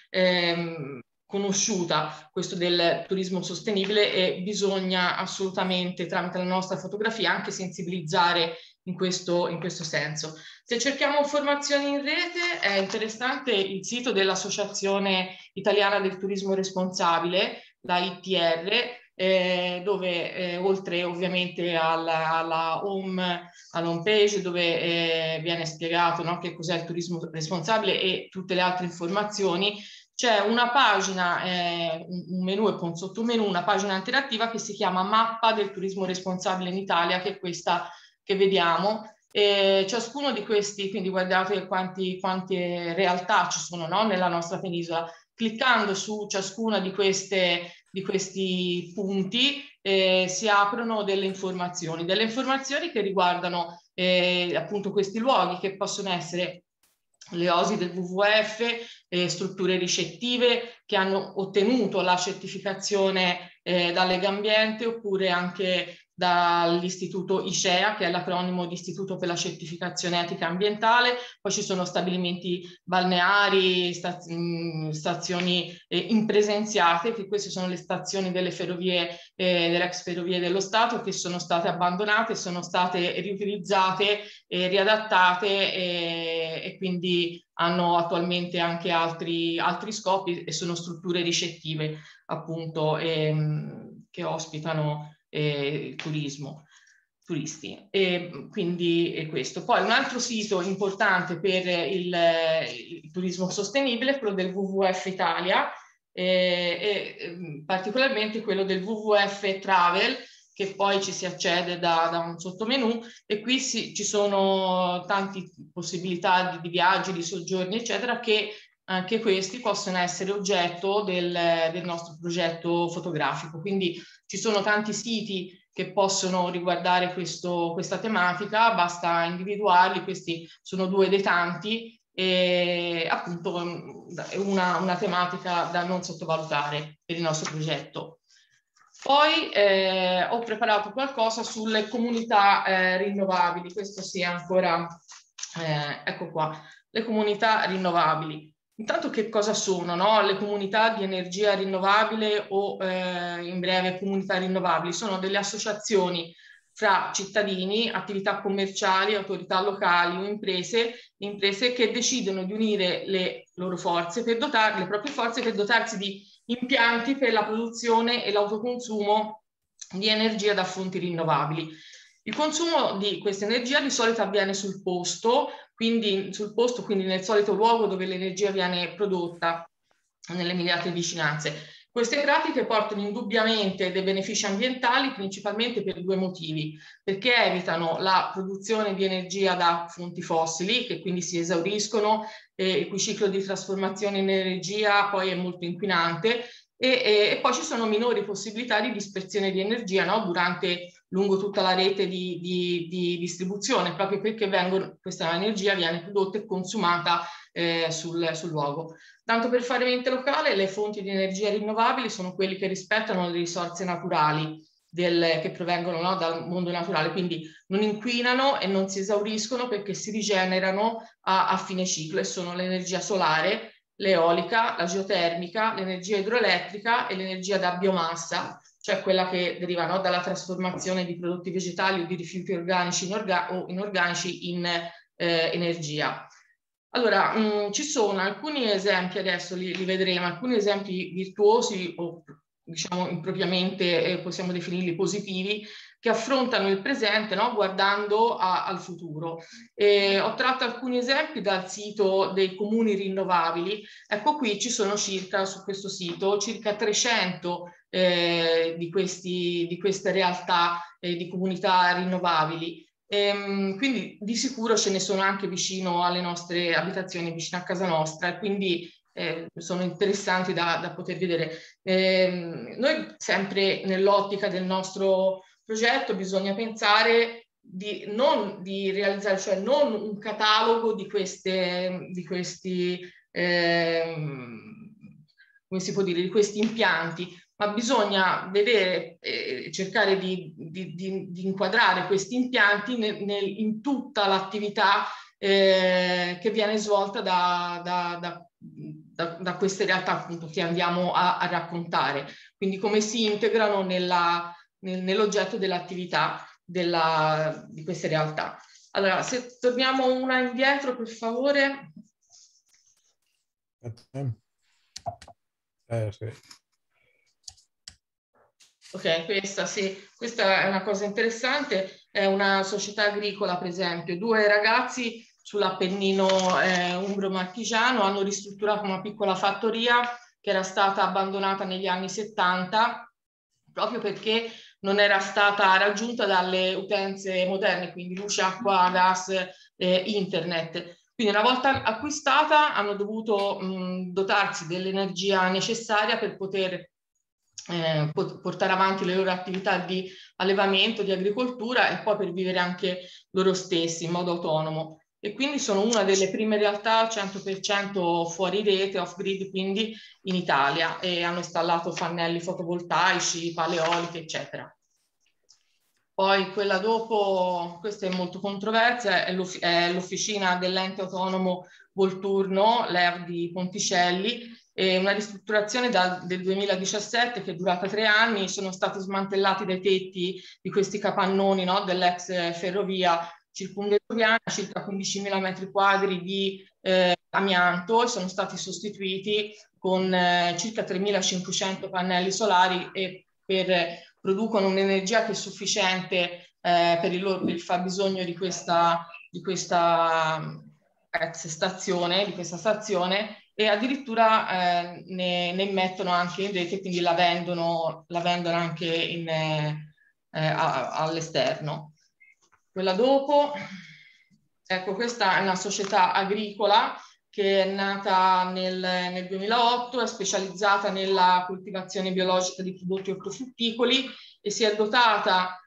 eh, conosciuta, questo del turismo sostenibile, e bisogna assolutamente tramite la nostra fotografia anche sensibilizzare in questo, in questo senso. Se cerchiamo informazioni in rete è interessante il sito dell'Associazione Italiana del Turismo Responsabile, la I T R, eh, dove eh, oltre ovviamente alla, alla home, alla home page dove eh, viene spiegato, no, che cos'è il turismo responsabile e tutte le altre informazioni, c'è una pagina, eh, un menu e poi un sottomenu, una pagina interattiva che si chiama Mappa del turismo responsabile in Italia, che è questa che vediamo. E ciascuno di questi, quindi guardate quanti, quante realtà ci sono, no, nella nostra penisola. Cliccando su ciascuna di, queste, di questi punti eh, si aprono delle informazioni, delle informazioni che riguardano eh, appunto questi luoghi, che possono essere le O S I del W W F, eh, strutture ricettive che hanno ottenuto la certificazione eh, da Legambiente, oppure anche dall'istituto I C E A, che è l'acronimo di Istituto per la Certificazione Etica Ambientale. Poi ci sono stabilimenti balneari, staz stazioni eh, impresenziate, che queste sono le stazioni delle ferrovie, eh, delle ex ferrovie dello Stato, che sono state abbandonate, sono state riutilizzate e riadattate e, e quindi hanno attualmente anche altri, altri scopi, e sono strutture ricettive appunto ehm, che ospitano eh, il turismo, turisti. E quindi è questo. Poi un altro sito importante per il, il turismo sostenibile è quello del W W F Italia, eh, e particolarmente quello del W W F Travel, che poi ci si accede da, da un sottomenu, e qui si, ci sono tante possibilità di, di viaggi, di soggiorni, eccetera, che anche questi possono essere oggetto del, del nostro progetto fotografico. Quindi ci sono tanti siti che possono riguardare questo, questa tematica, basta individuarli, questi sono due dei tanti, e appunto è una, una tematica da non sottovalutare per il nostro progetto. Poi eh, ho preparato qualcosa sulle comunità eh, rinnovabili, questo sì ancora, eh, ecco qua, le comunità rinnovabili. Intanto che cosa sono, no? Le comunità di energia rinnovabile o eh, in breve comunità rinnovabili? Sono delle associazioni fra cittadini, attività commerciali, autorità locali o imprese, imprese che decidono di unire le loro forze, per dotar, le proprie forze per dotarsi di impianti per la produzione e l'autoconsumo di energia da fonti rinnovabili. Il consumo di questa energia di solito avviene sul posto, quindi sul posto, quindi nel solito luogo dove l'energia viene prodotta, nelle immediate vicinanze. Queste pratiche portano indubbiamente dei benefici ambientali principalmente per due motivi, perché evitano la produzione di energia da fonti fossili, che quindi si esauriscono, eh, il cui ciclo di trasformazione in energia poi è molto inquinante, e, e, e poi ci sono minori possibilità di dispersione di energia, no? Durante lungo tutta la rete di, di, di distribuzione, proprio perché vengono, questa energia viene prodotta e consumata eh, sul, sul luogo. Tanto per fare mente locale, le fonti di energia rinnovabili sono quelle che rispettano le risorse naturali del, che provengono, no, dal mondo naturale, quindi non inquinano e non si esauriscono perché si rigenerano a, a fine ciclo, e sono l'energia solare, l'eolica, la geotermica, l'energia idroelettrica e l'energia da biomassa, cioè quella che deriva, no, dalla trasformazione di prodotti vegetali o di rifiuti organici in orga o inorganici in eh, energia. Allora, mh, ci sono alcuni esempi, adesso li, li vedremo, alcuni esempi virtuosi o diciamo impropriamente eh, possiamo definirli positivi, che affrontano il presente, no, guardando a, al futuro. E ho tratto alcuni esempi dal sito dei comuni rinnovabili. Ecco, qui ci sono circa, su questo sito, circa trecento eh, di, questi, di queste realtà eh, di comunità rinnovabili. Ehm, quindi di sicuro ce ne sono anche vicino alle nostre abitazioni, vicino a casa nostra, e quindi eh, sono interessanti da, da poter vedere. Ehm, noi sempre nell'ottica del nostro progetto bisogna pensare di non di realizzare, cioè non un catalogo di queste, di questi, ehm, come si può dire, di questi impianti, ma bisogna vedere e eh, cercare di, di, di, di inquadrare questi impianti nel, nel, in tutta l'attività eh, che viene svolta da, da, da, da, da queste realtà appunto che andiamo a, a raccontare, quindi come si integrano nella, nel, nell'oggetto dell'attività di queste realtà. Allora, se torniamo una indietro, per favore. Eh, sì. Ok, questa sì, questa è una cosa interessante, è una società agricola per esempio, due ragazzi sull'Appennino eh, umbro-marchigiano hanno ristrutturato una piccola fattoria che era stata abbandonata negli anni settanta proprio perché non era stata raggiunta dalle utenze moderne, quindi luce, acqua, gas, eh, internet. Quindi una volta acquistata hanno dovuto mh, dotarsi dell'energia necessaria per poter Eh, portare avanti le loro attività di allevamento, di agricoltura e poi per vivere anche loro stessi in modo autonomo. E quindi sono una delle prime realtà cento per cento fuori rete, off-grid, quindi in Italia, e hanno installato pannelli fotovoltaici, pale eoliche, eccetera. Poi quella dopo, questa è molto controversa, è l'officina dell'ente autonomo Volturno, l'E R di Ponticelli, e una ristrutturazione da, del duemiladiciassette che è durata tre anni, sono stati smantellati dai tetti di questi capannoni, no, dell'ex ferrovia circumvetroviana, circa quindicimila metri quadri di eh, amianto, e sono stati sostituiti con eh, circa tremilacinquecento pannelli solari, e per, producono un'energia che è sufficiente eh, per, il loro, per il fabbisogno di questa, di questa ex stazione, di questa stazione, e addirittura eh, ne, ne immettono anche in rete, quindi la vendono, la vendono anche in, eh, all'esterno. Quella dopo, ecco, questa è una società agricola che è nata nel, nel duemilaotto, è specializzata nella coltivazione biologica di prodotti ortofrutticoli e si è dotata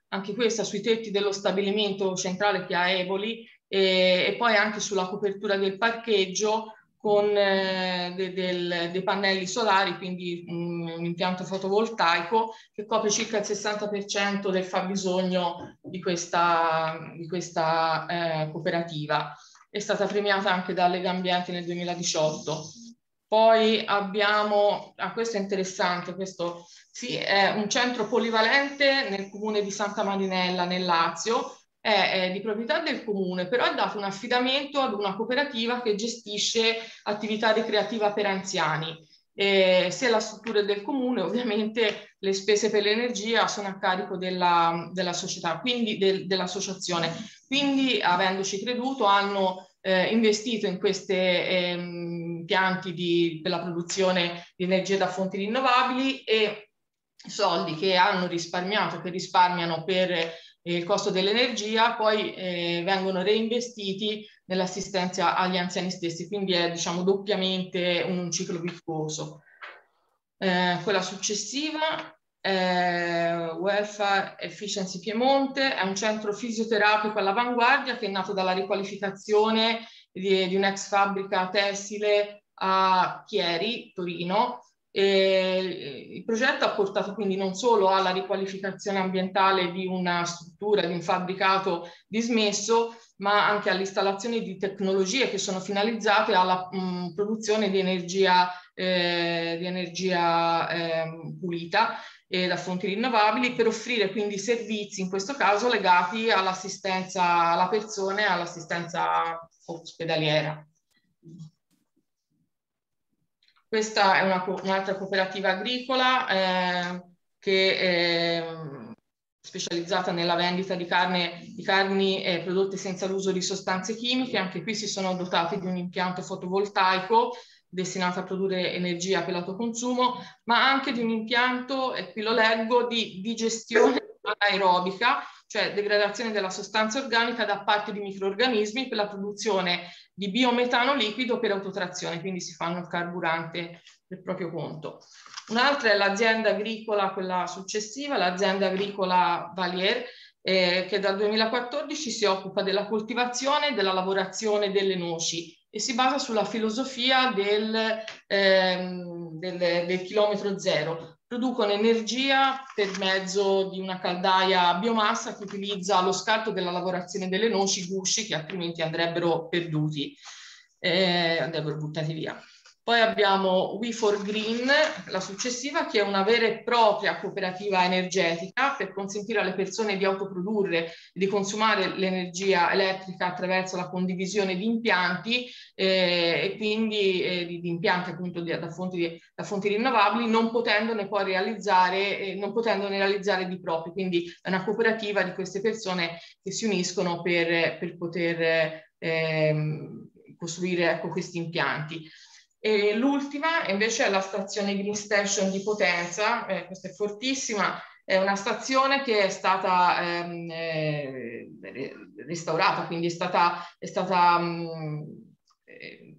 anche questa sui tetti dello stabilimento centrale che ha Eboli, e, e poi anche sulla copertura del parcheggio con eh, de, del, dei pannelli solari, quindi um, un impianto fotovoltaico che copre circa il sessanta per cento del fabbisogno di questa, di questa eh, cooperativa. È stata premiata anche da Legambiente nel duemiladiciotto. Poi abbiamo, ah, questo è interessante, questo sì, è un centro polivalente nel comune di Santa Marinella nel Lazio. È, è di proprietà del comune, però è dato un affidamento ad una cooperativa che gestisce attività ricreativa per anziani. E se la struttura è del comune, ovviamente le spese per l'energia sono a carico della, della società, quindi del, dell'associazione. Quindi, avendoci creduto, hanno eh, investito in questi ehm, impianti di, per la produzione di energia da fonti rinnovabili, e soldi che hanno risparmiato, che risparmiano per il costo dell'energia, poi eh, vengono reinvestiti nell'assistenza agli anziani stessi, quindi è, diciamo, doppiamente un ciclo virtuoso. Eh, quella successiva, eh, Welfare Efficiency Piemonte, è un centro fisioterapico all'avanguardia che è nato dalla riqualificazione di, di un'ex fabbrica tessile a Chieri, Torino. E il progetto ha portato quindi non solo alla riqualificazione ambientale di una struttura, di un fabbricato dismesso, ma anche all'installazione di tecnologie che sono finalizzate alla mh, produzione di energia, eh, di energia eh, pulita e da fonti rinnovabili, per offrire quindi servizi, in questo caso legati all'assistenza alla persona e all'assistenza ospedaliera. Questa è una, un'altra cooperativa agricola eh, che è specializzata nella vendita di, carne, di carni eh, prodotte senza l'uso di sostanze chimiche. Anche qui si sono dotati di un impianto fotovoltaico destinato a produrre energia per l'autoconsumo, ma anche di un impianto, e qui lo leggo, di digestione anaerobica, cioè degradazione della sostanza organica da parte di microrganismi per la produzione di biometano liquido per autotrazione, quindi si fanno il carburante del proprio conto. Un'altra è l'azienda agricola, quella successiva, l'azienda agricola Valier, eh, che dal duemilaquattordici si occupa della coltivazione e della lavorazione delle noci e si basa sulla filosofia del, ehm, del, del chilometro zero. Producono energia per mezzo di una caldaia a biomassa che utilizza lo scarto della lavorazione delle noci, gusci, che altrimenti andrebbero perduti, eh, andrebbero buttati via. Poi abbiamo We for Green, la successiva, che è una vera e propria cooperativa energetica per consentire alle persone di autoprodurre e di consumare l'energia elettrica attraverso la condivisione di impianti eh, e quindi eh, di, di impianti appunto di, da, fonti di, da fonti rinnovabili, non potendone poi realizzare, eh, non potendone realizzare di proprio. Quindi è una cooperativa di queste persone che si uniscono per, per poter eh, costruire, ecco, questi impianti. E l'ultima invece è la stazione Green Station di Potenza, eh, questa è fortissima, è una stazione che è stata ehm, eh, restaurata, quindi è stata, è stata mh, eh,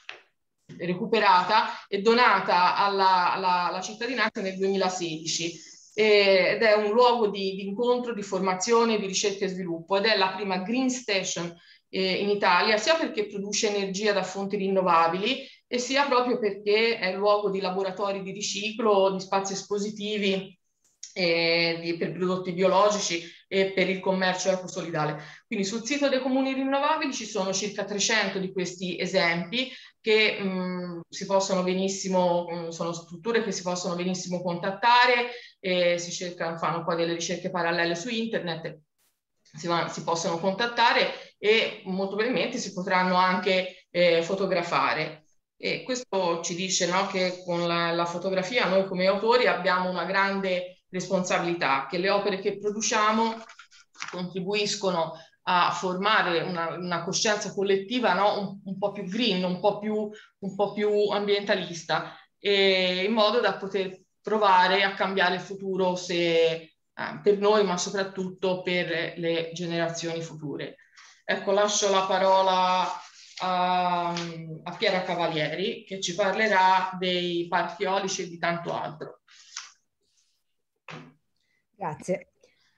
recuperata e donata alla, alla, alla cittadinanza nel duemilasedici. Ed è un luogo di, di incontro, di formazione, di ricerca e sviluppo, ed è la prima Green Station eh, in Italia, sia perché produce energia da fonti rinnovabili e sia proprio perché è luogo di laboratori di riciclo, di spazi espositivi eh, di, per prodotti biologici e per il commercio ecosolidale. Quindi sul sito dei comuni rinnovabili ci sono circa trecento di questi esempi che mh, si possono benissimo, mh, sono strutture che si possono benissimo contattare, e si cercano, fanno poi delle ricerche parallele su internet, si, va, si possono contattare e molto probabilmente si potranno anche eh, fotografare. E questo ci dice, no, che con la, la fotografia noi come autori abbiamo una grande responsabilità, che le opere che produciamo contribuiscono a formare una, una coscienza collettiva, no, un, un po' più green, un po' più, un po' più ambientalista, e in modo da poter provare a cambiare il futuro se, eh, per noi, ma soprattutto per le generazioni future. Ecco, lascio la parola a, a Piera Cavalieri, che ci parlerà dei parchi eolici e di tanto altro. Grazie.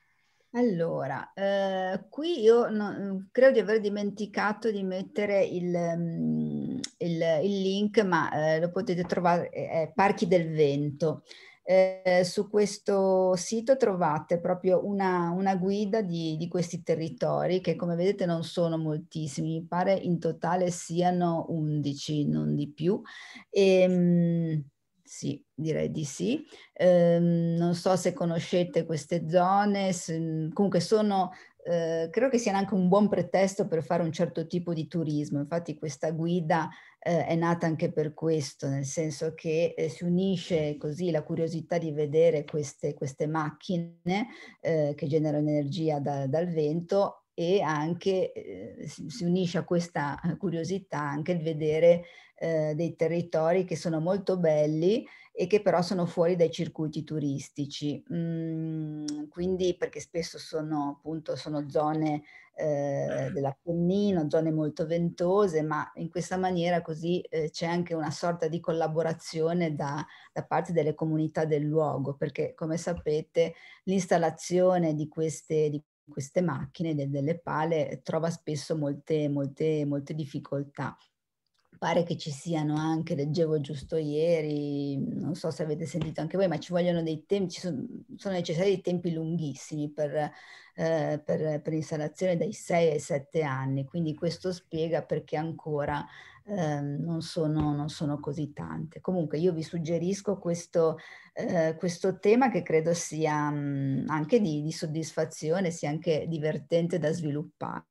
Allora, eh, qui io no, credo di aver dimenticato di mettere il, um, il, il link, ma eh, lo potete trovare, è Parchi del Vento. Eh, su questo sito trovate proprio una, una guida di, di questi territori che, come vedete, non sono moltissimi, mi pare in totale siano undici, non di più. E, um, sì, direi di sì. Ehm, non so se conoscete queste zone, se, comunque sono, eh, credo che siano anche un buon pretesto per fare un certo tipo di turismo. Infatti questa guida eh, è nata anche per questo, nel senso che eh, si unisce così la curiosità di vedere queste, queste macchine eh, che generano energia da, dal vento, e anche eh, si, si unisce a questa curiosità anche il vedere eh, dei territori che sono molto belli e che però sono fuori dai circuiti turistici. Mm, quindi, perché spesso sono appunto sono zone eh, dell'Appennino, zone molto ventose, ma in questa maniera così eh, c'è anche una sorta di collaborazione da, da parte delle comunità del luogo, perché come sapete l'installazione di queste, di queste macchine, de, delle pale, trova spesso molte, molte, molte difficoltà. Pare che ci siano anche, leggevo giusto ieri, non so se avete sentito anche voi, ma ci vogliono dei tempi, ci sono, sono necessari dei tempi lunghissimi per, eh, per, per l'installazione dai sei ai sette anni, quindi questo spiega perché ancora eh, non, sono, non sono così tante. Comunque io vi suggerisco questo, eh, questo tema che credo sia mh, anche di, di soddisfazione, sia anche divertente da sviluppare.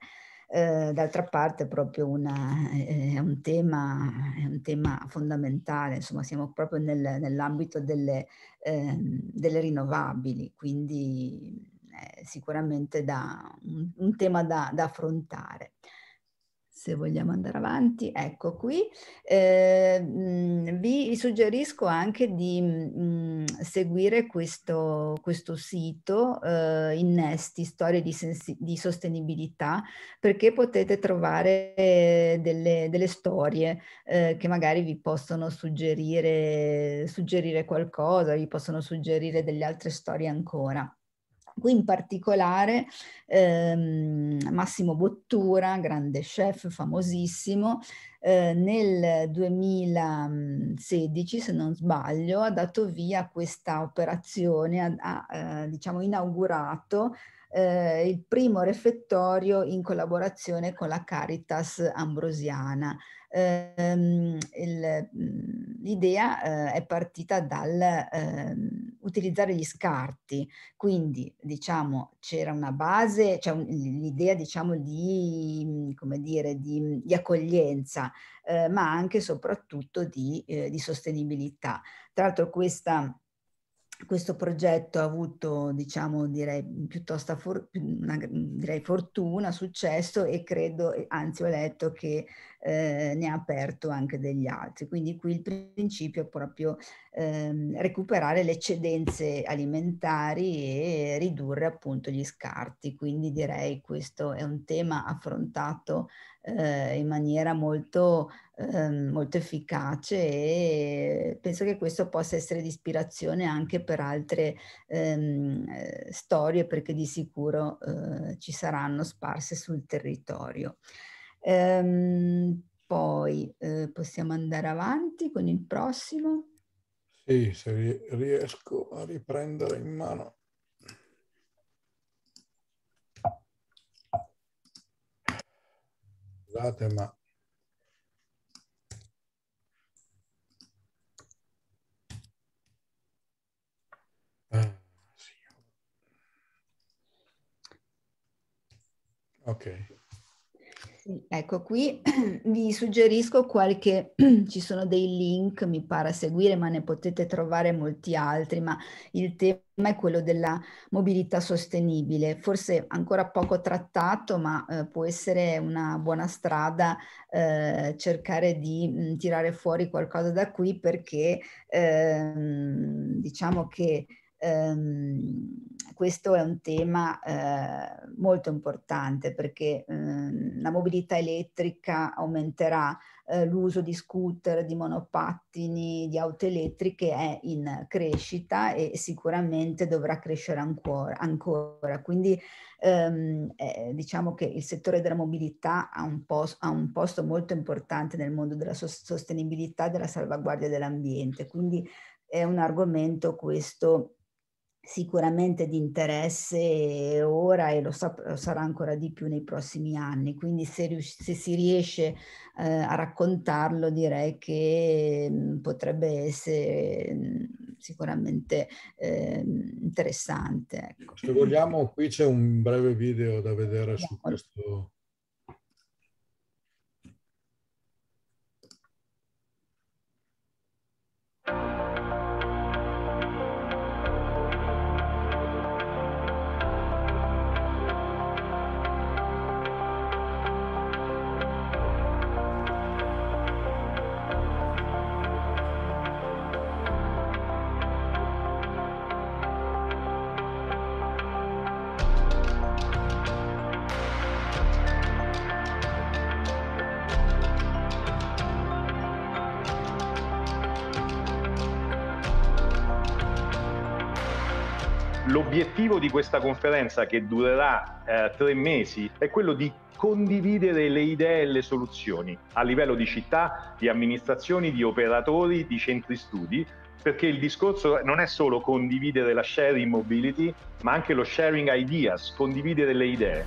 Eh, d'altra parte proprio una, è, un tema, è un tema fondamentale, insomma siamo proprio nel, nell'ambito delle, eh, delle rinnovabili, quindi è sicuramente da, un, un tema da, da affrontare. Se vogliamo andare avanti, ecco qui. Eh, mh, vi suggerisco anche di mh, seguire questo, questo sito, eh, Innesti, Storie di, di Sostenibilità, perché potete trovare delle, delle storie eh, che magari vi possono suggerire, suggerire qualcosa, vi possono suggerire delle altre storie ancora. Qui in particolare ehm, Massimo Bottura, grande chef famosissimo, eh, nel duemilasedici, se non sbaglio, ha dato via a questa operazione, ha, ha eh, diciamo inaugurato eh, il primo refettorio in collaborazione con la Caritas Ambrosiana. Ehm, l'idea eh, è partita dal eh, utilizzare gli scarti, quindi diciamo c'era una base, c'è un, l'idea diciamo di, come dire, di, di accoglienza, eh, ma anche e soprattutto di, eh, di sostenibilità. Tra l'altro questa Questo progetto ha avuto, diciamo, direi piuttosto for, una, direi fortuna, successo, e credo, anzi ho letto che eh, ne ha aperto anche degli altri. Quindi qui il principio è proprio ehm, recuperare le eccedenze alimentari e ridurre appunto gli scarti. Quindi direi questo è un tema affrontato eh, in maniera molto molto efficace, e penso che questo possa essere di ispirazione anche per altre ehm, storie, perché di sicuro eh, ci saranno sparse sul territorio. Ehm, poi eh, possiamo andare avanti con il prossimo. Sì, se riesco a riprendere in mano. Scusate, ma ah, sì. Ok. Ecco, qui vi suggerisco qualche, ci sono dei link, mi pare, a seguire, ma ne potete trovare molti altri, ma il tema è quello della mobilità sostenibile, forse ancora poco trattato, ma eh, può essere una buona strada eh, cercare di mh, tirare fuori qualcosa da qui, perché ehm, diciamo che ehm, questo è un tema eh, molto importante, perché eh, la mobilità elettrica aumenterà, eh, l'uso di scooter, di monopattini, di auto elettriche è in crescita e sicuramente dovrà crescere ancora. ancora. Quindi ehm, eh, diciamo che il settore della mobilità ha un, posto, ha un posto molto importante nel mondo della sostenibilità e della salvaguardia dell'ambiente. Quindi è un argomento questo sicuramente di interesse ora e lo, sa, lo sarà ancora di più nei prossimi anni. Quindi se, rius- se si riesce eh, a raccontarlo, direi che mh, potrebbe essere mh, sicuramente eh, interessante. Ecco. Se vogliamo, qui c'è un breve video da vedere su questo. L'obiettivo di questa conferenza, che durerà eh, tre mesi, è quello di condividere le idee e le soluzioni a livello di città, di amministrazioni, di operatori, di centri studi, perché il discorso non è solo condividere la sharing mobility, ma anche lo sharing ideas, condividere le idee.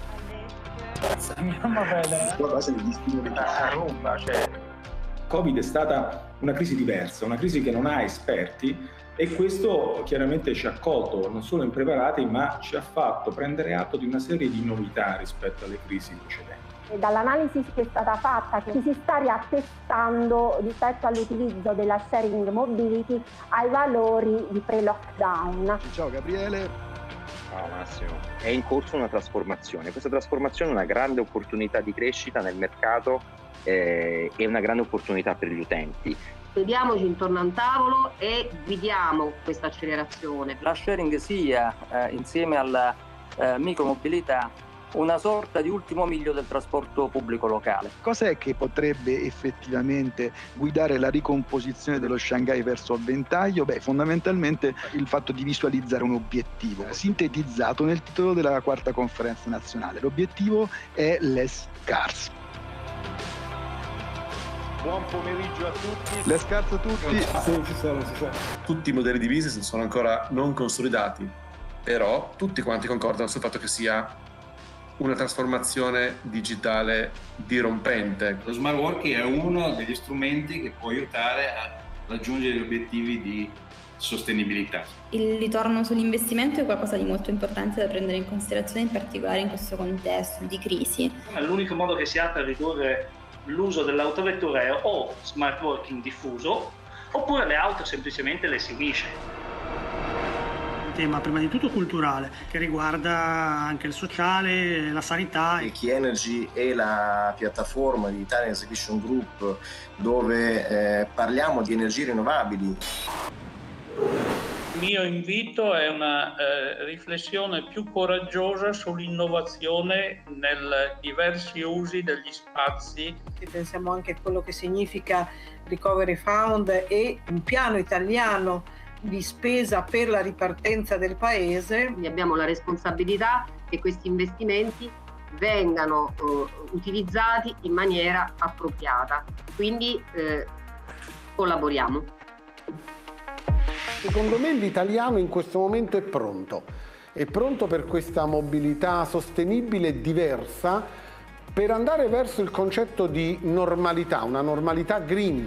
Andiamo a vedere. La base di disponibilità a Roma, cioè. Covid è stata una crisi diversa, una crisi che non ha esperti, e questo chiaramente ci ha colto non solo impreparati, ma ci ha fatto prendere atto di una serie di novità rispetto alle crisi precedenti. Dall'analisi che è stata fatta, che si sta riattestando rispetto all'utilizzo della sharing mobility ai valori di pre-lockdown. Ciao Gabriele. Ciao Massimo. È in corso una trasformazione. Questa trasformazione è una grande opportunità di crescita nel mercato eh, e una grande opportunità per gli utenti. Sediamoci intorno a un tavolo e guidiamo questa accelerazione. La sharing sia, eh, insieme alla eh, micromobilità, una sorta di ultimo miglio del trasporto pubblico locale. Cos'è che potrebbe effettivamente guidare la ricomposizione dello Shanghai verso il ventaglio? Beh, fondamentalmente il fatto di visualizzare un obiettivo, sintetizzato nel titolo della quarta conferenza nazionale. L'obiettivo è less cars. Buon pomeriggio a tutti. Le scarse a tutti. Sì, ci sono, ci sono. Tutti i modelli di business sono ancora non consolidati, però tutti quanti concordano sul fatto che sia una trasformazione digitale dirompente. Lo smart working è uno degli strumenti che può aiutare a raggiungere gli obiettivi di sostenibilità. Il ritorno sull'investimento è qualcosa di molto importante da prendere in considerazione, in particolare in questo contesto di crisi. L'unico modo che si ha per ridurre l'uso dell'autovettura è o smart working diffuso, oppure le auto semplicemente le si unisce. Un tema prima di tutto culturale, che riguarda anche il sociale, la sanità. Key Energy è la piattaforma di Italian Execution Group dove eh, parliamo di energie rinnovabili. Il mio invito è una eh, riflessione più coraggiosa sull'innovazione nei diversi usi degli spazi. Pensiamo anche a quello che significa Recovery Fund e un piano italiano di spesa per la ripartenza del Paese. Quindi abbiamo la responsabilità che questi investimenti vengano eh, utilizzati in maniera appropriata. Quindi eh, collaboriamo. Secondo me l'italiano in questo momento è pronto, è pronto per questa mobilità sostenibile e diversa, per andare verso il concetto di normalità, una normalità green.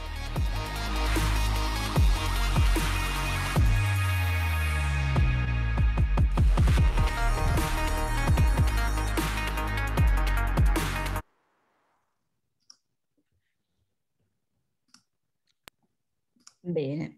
Bene.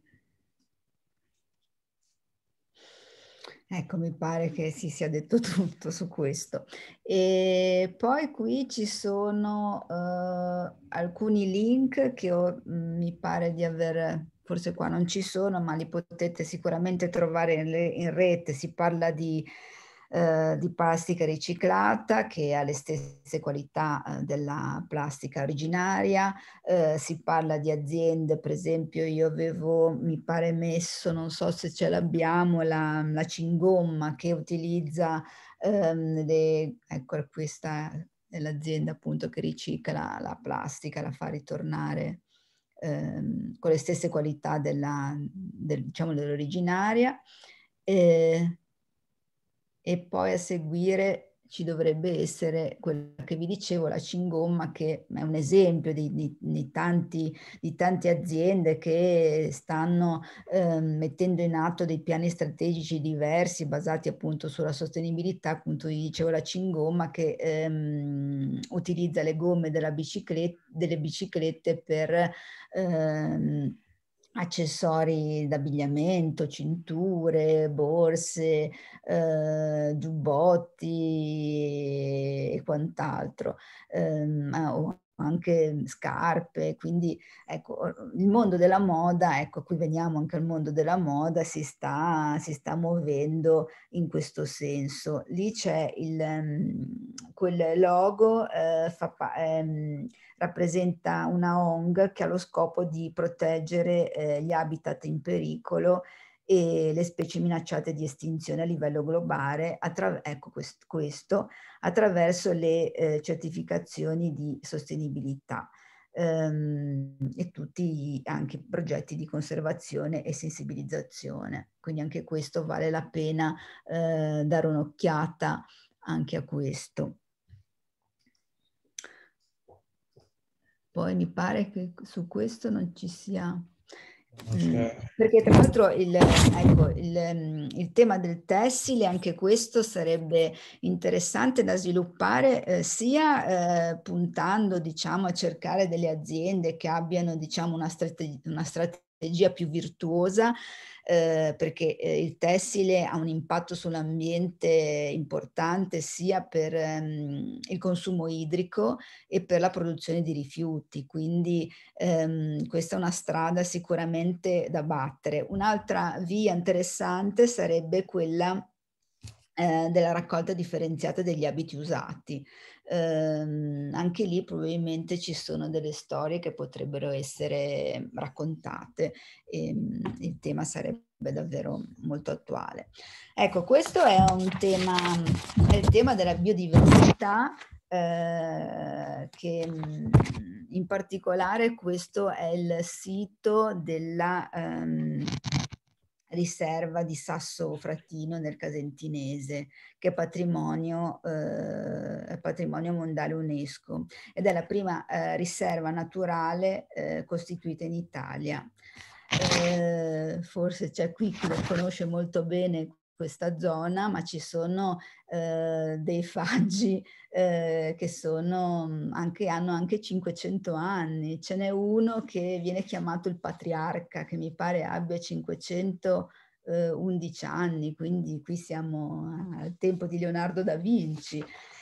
Ecco, mi pare che si sia detto tutto su questo. E poi qui ci sono uh, alcuni link che ho, mi pare di aver forse qua non ci sono, ma li potete sicuramente trovare in, in rete. Si parla di, eh, di plastica riciclata che ha le stesse qualità eh, della plastica originaria, eh, si parla di aziende, per esempio io avevo, mi pare messo, non so se ce l'abbiamo, la, la Cingomma che utilizza, ehm, le, ecco questa è l'azienda appunto che ricicla la plastica, la fa ritornare Ehm, con le stesse qualità della, del, diciamo, dell'originaria, eh, e poi a seguire ci dovrebbe essere quella che vi dicevo, la Cingomma, che è un esempio di, di, di, tanti, di tante aziende che stanno eh, mettendo in atto dei piani strategici diversi basati appunto sulla sostenibilità. Appunto vi dicevo la Cingomma che ehm, utilizza le gomme della bicicletta, delle biciclette per ehm, accessori d'abbigliamento, cinture, borse, eh, giubbotti e quant'altro, ehm, o anche scarpe. Quindi ecco, il mondo della moda, ecco qui veniamo anche al mondo della moda, si sta, si sta muovendo in questo senso. Lì c'è il, um, quel logo, eh, fa, ehm, rappresenta una O N G che ha lo scopo di proteggere eh, gli habitat in pericolo e le specie minacciate di estinzione a livello globale, ecco questo, questo attraverso le eh, certificazioni di sostenibilità ehm, e tutti anche progetti di conservazione e sensibilizzazione. Quindi anche questo vale la pena eh, dare un'occhiata anche a questo. Poi mi pare che su questo non ci sia... Mm, perché tra l'altro il, ecco, il, il tema del tessile, anche questo sarebbe interessante da sviluppare, eh, sia eh, puntando diciamo a cercare delle aziende che abbiano diciamo una, strate una strategia più virtuosa, eh, perché eh, il tessile ha un impatto sull'ambiente importante sia per ehm, il consumo idrico e per la produzione di rifiuti, quindi ehm, questa è una strada sicuramente da battere. Un'altra via interessante sarebbe quella eh, della raccolta differenziata degli abiti usati. Eh, anche lì probabilmente ci sono delle storie che potrebbero essere raccontate e il tema sarebbe davvero molto attuale. Ecco, questo è un tema, è il tema della biodiversità, eh, che in particolare questo è il sito della ehm, riserva di Sasso Fratino nel Casentinese, che è patrimonio, eh, è patrimonio mondiale UNESCO ed è la prima eh, riserva naturale eh, costituita in Italia. Eh, forse c'è qui chi lo conosce molto bene questa zona, ma ci sono eh, dei faggi eh, che sono anche, hanno anche cinquecento anni. Ce n'è uno che viene chiamato il Patriarca, che mi pare abbia cinquecentoundici anni, quindi qui siamo al tempo di Leonardo da Vinci.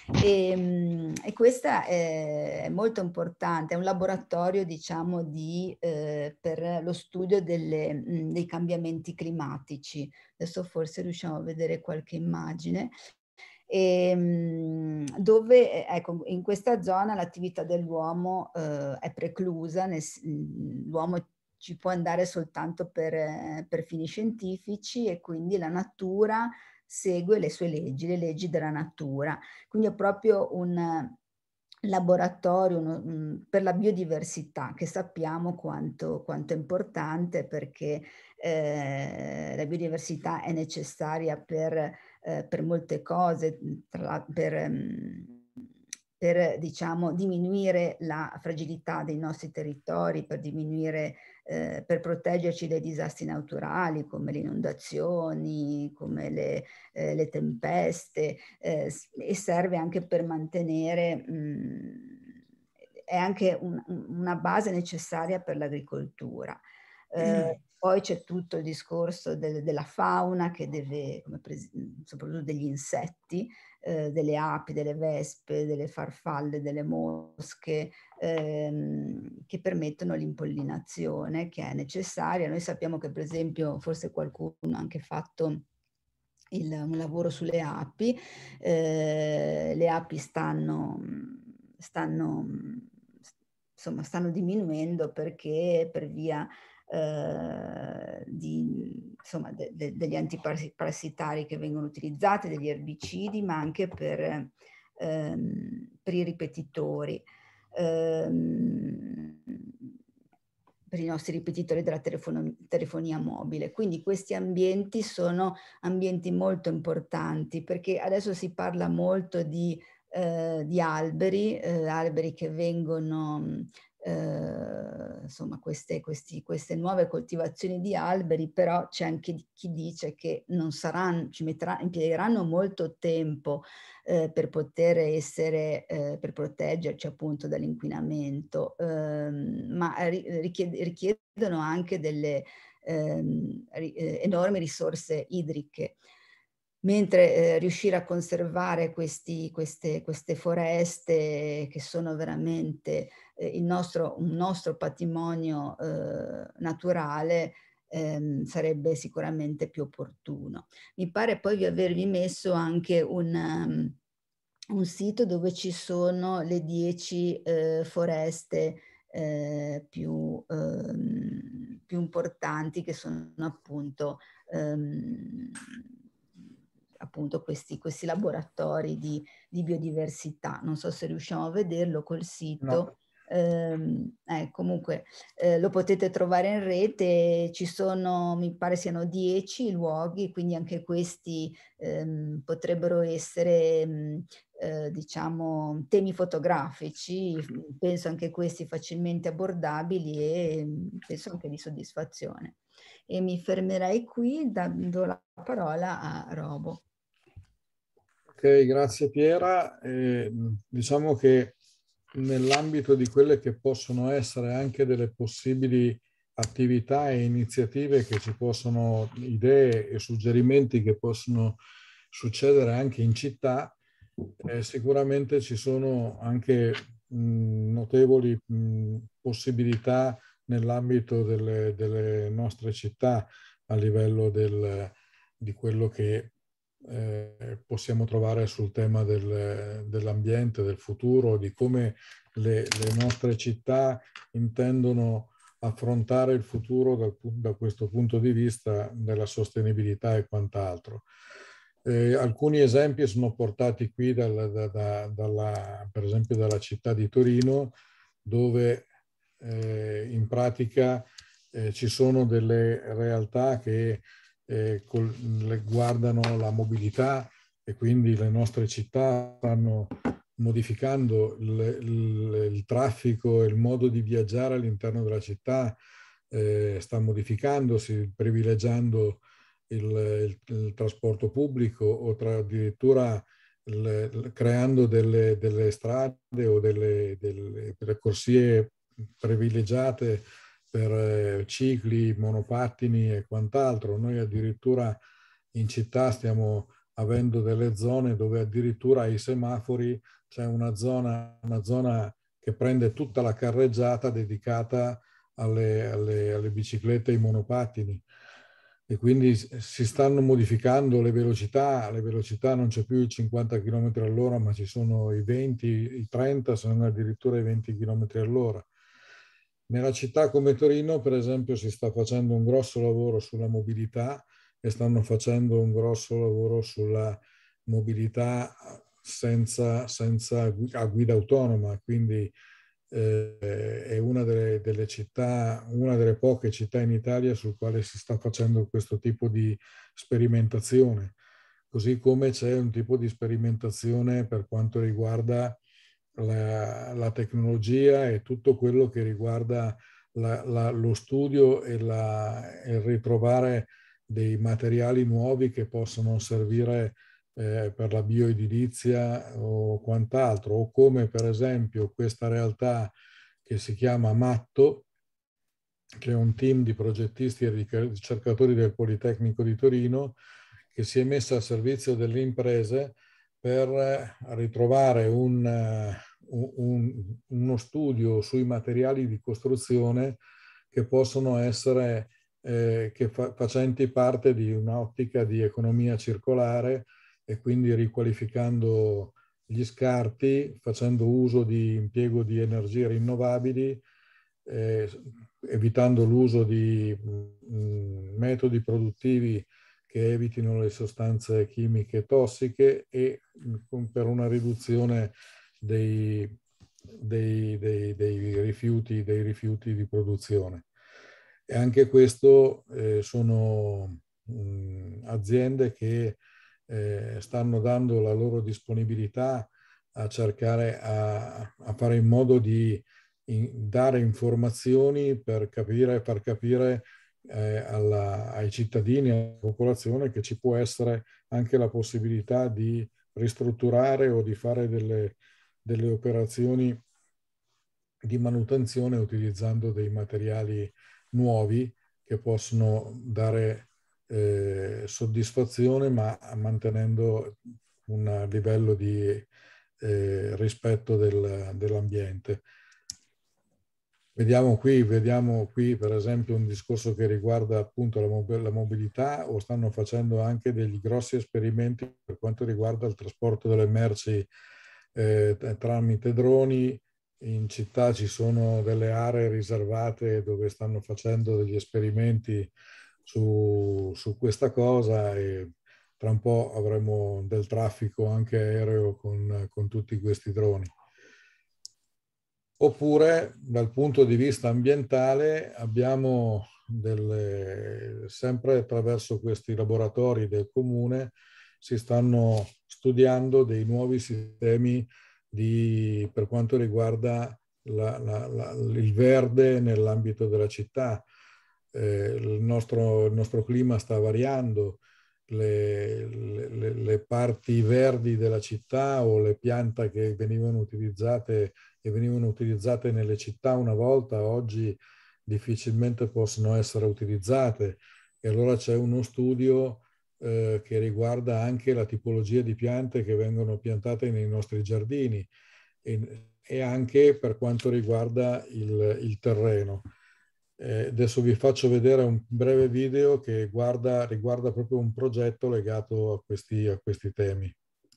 E, e questa è molto importante, è un laboratorio diciamo di, eh, per lo studio delle, mh, dei cambiamenti climatici. Adesso forse riusciamo a vedere qualche immagine. E, mh, dove ecco, in questa zona l'attività dell'uomo eh, è preclusa, l'uomo ci può andare soltanto per, per fini scientifici e quindi la natura segue le sue leggi, le leggi della natura. Quindi è proprio un laboratorio uno, um, per la biodiversità, che sappiamo quanto, quanto è importante, perché eh, la biodiversità è necessaria per, eh, per molte cose, tra, per, um, per diciamo, diminuire la fragilità dei nostri territori, per diminuire Eh, per proteggerci dai disastri naturali come le inondazioni, come le, eh, le tempeste, eh, e serve anche per mantenere, mh, è anche un, una base necessaria per l'agricoltura. Eh, Poi c'è tutto il discorso del, della fauna che deve, come soprattutto degli insetti, eh, delle api, delle vespe, delle farfalle, delle mosche, ehm, che permettono l'impollinazione che è necessaria. Noi sappiamo che, per esempio, forse qualcuno ha anche fatto il, un lavoro sulle api. Eh, le api stanno, stanno, insomma, stanno diminuendo perché per via Uh, di, insomma, de, de, degli antiparassitari che vengono utilizzati, degli erbicidi, ma anche per, um, per i ripetitori, um, per i nostri ripetitori della telefonia, telefonia mobile. Quindi questi ambienti sono ambienti molto importanti, perché adesso si parla molto di, uh, di alberi, uh, alberi che vengono... Uh, insomma queste, questi, queste nuove coltivazioni di alberi, però c'è anche chi dice che non saranno, ci metterà, impiegheranno molto tempo uh, per poter essere, uh, per proteggerci appunto dall'inquinamento, uh, ma richied richiedono anche delle uh, enormi risorse idriche. Mentre eh, riuscire a conservare questi, queste, queste foreste che sono veramente eh, il nostro, un nostro patrimonio eh, naturale ehm, sarebbe sicuramente più opportuno. Mi pare poi di avervi messo anche un, um, un sito dove ci sono le dieci eh, foreste eh, più, ehm, più importanti, che sono appunto... Ehm, appunto questi, questi laboratori di, di biodiversità. Non so se riusciamo a vederlo col sito. No. Eh, eh, comunque eh, lo potete trovare in rete, ci sono, mi pare siano dieci luoghi, quindi anche questi ehm, potrebbero essere mh, eh, diciamo temi fotografici, penso anche questi facilmente abbordabili e mh, penso anche di soddisfazione. E mi fermerei qui dando la parola a Robo. Ok, grazie Piera. Eh, diciamo che nell'ambito di quelle che possono essere anche delle possibili attività e iniziative che ci possono, idee e suggerimenti che possono succedere anche in città, eh, sicuramente ci sono anche mh, notevoli mh, possibilità nell'ambito delle, delle nostre città a livello del, di quello che eh, possiamo trovare sul tema del, dell'ambiente, del futuro, di come le, le nostre città intendono affrontare il futuro dal, da questo punto di vista della sostenibilità e quant'altro. Eh, alcuni esempi sono portati qui dal, da, da, dalla, per esempio dalla città di Torino, dove eh, in pratica eh, ci sono delle realtà che eh, col, guardano la mobilità, e quindi le nostre città stanno modificando il, il, il traffico e il modo di viaggiare all'interno della città, eh, sta modificandosi, privilegiando il, il, il trasporto pubblico o tra, addirittura il, creando delle, delle strade o delle, delle, delle corsie privilegiate per eh, cicli, monopattini e quant'altro. Noi addirittura in città stiamo avendo delle zone dove addirittura ai semafori c'è una zona, una zona che prende tutta la carreggiata dedicata alle, alle, alle biciclette e ai monopattini. E quindi si stanno modificando le velocità, le velocità non c'è più i cinquanta chilometri all'ora, ma ci sono i venti, i trenta, sono addirittura i venti chilometri all'ora. Nella città come Torino, per esempio, si sta facendo un grosso lavoro sulla mobilità e stanno facendo un grosso lavoro sulla mobilità senza, senza a guida autonoma, quindi eh, è una delle, delle città, una delle poche città in Italia sul quale si sta facendo questo tipo di sperimentazione, così come c'è un tipo di sperimentazione per quanto riguarda la, la tecnologia e tutto quello che riguarda la, la, lo studio e, la, e il ritrovare dei materiali nuovi che possono servire eh, per la bioedilizia o quant'altro, o come per esempio questa realtà che si chiama Matto, che è un team di progettisti e ricercatori del Politecnico di Torino, che si è messa a servizio delle imprese per ritrovare un, un, uno studio sui materiali di costruzione che possono essere eh, che fa, facenti parte di un'ottica di economia circolare, e quindi riqualificando gli scarti, facendo uso di impiego di energie rinnovabili, eh, evitando l'uso di mh, metodi produttivi che evitino le sostanze chimiche tossiche, e mh, per una riduzione dei, dei, dei, dei, rifiuti, dei rifiuti di produzione. E anche questo eh, sono mh, aziende che eh, stanno dando la loro disponibilità a cercare a, a fare in modo di in, dare informazioni per capire, far capire eh, alla, ai cittadini, alla popolazione, che ci può essere anche la possibilità di ristrutturare o di fare delle, delle operazioni di manutenzione utilizzando dei materiali nuovi che possono dare eh, soddisfazione, ma mantenendo un livello di eh, rispetto del, dell'ambiente. Vediamo qui, vediamo qui per esempio un discorso che riguarda appunto la, mob la mobilità, o stanno facendo anche degli grossi esperimenti per quanto riguarda il trasporto delle merci eh, tramite droni. In città ci sono delle aree riservate dove stanno facendo degli esperimenti su, su questa cosa, e tra un po' avremo del traffico anche aereo con, con tutti questi droni. Oppure dal punto di vista ambientale abbiamo delle, sempre attraverso questi laboratori del comune si stanno studiando dei nuovi sistemi di, per quanto riguarda la, la, la, il verde nell'ambito della città. Eh, il, nostro, il nostro clima sta variando, le, le, le parti verdi della città o le piante che venivano utilizzate e venivano utilizzate nelle città una volta, oggi difficilmente possono essere utilizzate. E allora c'è uno studio eh, che riguarda anche la tipologia di piante che vengono piantate nei nostri giardini, e, e anche per quanto riguarda il, il terreno. Eh, adesso vi faccio vedere un breve video che guarda, riguarda proprio un progetto legato a questi, a questi temi.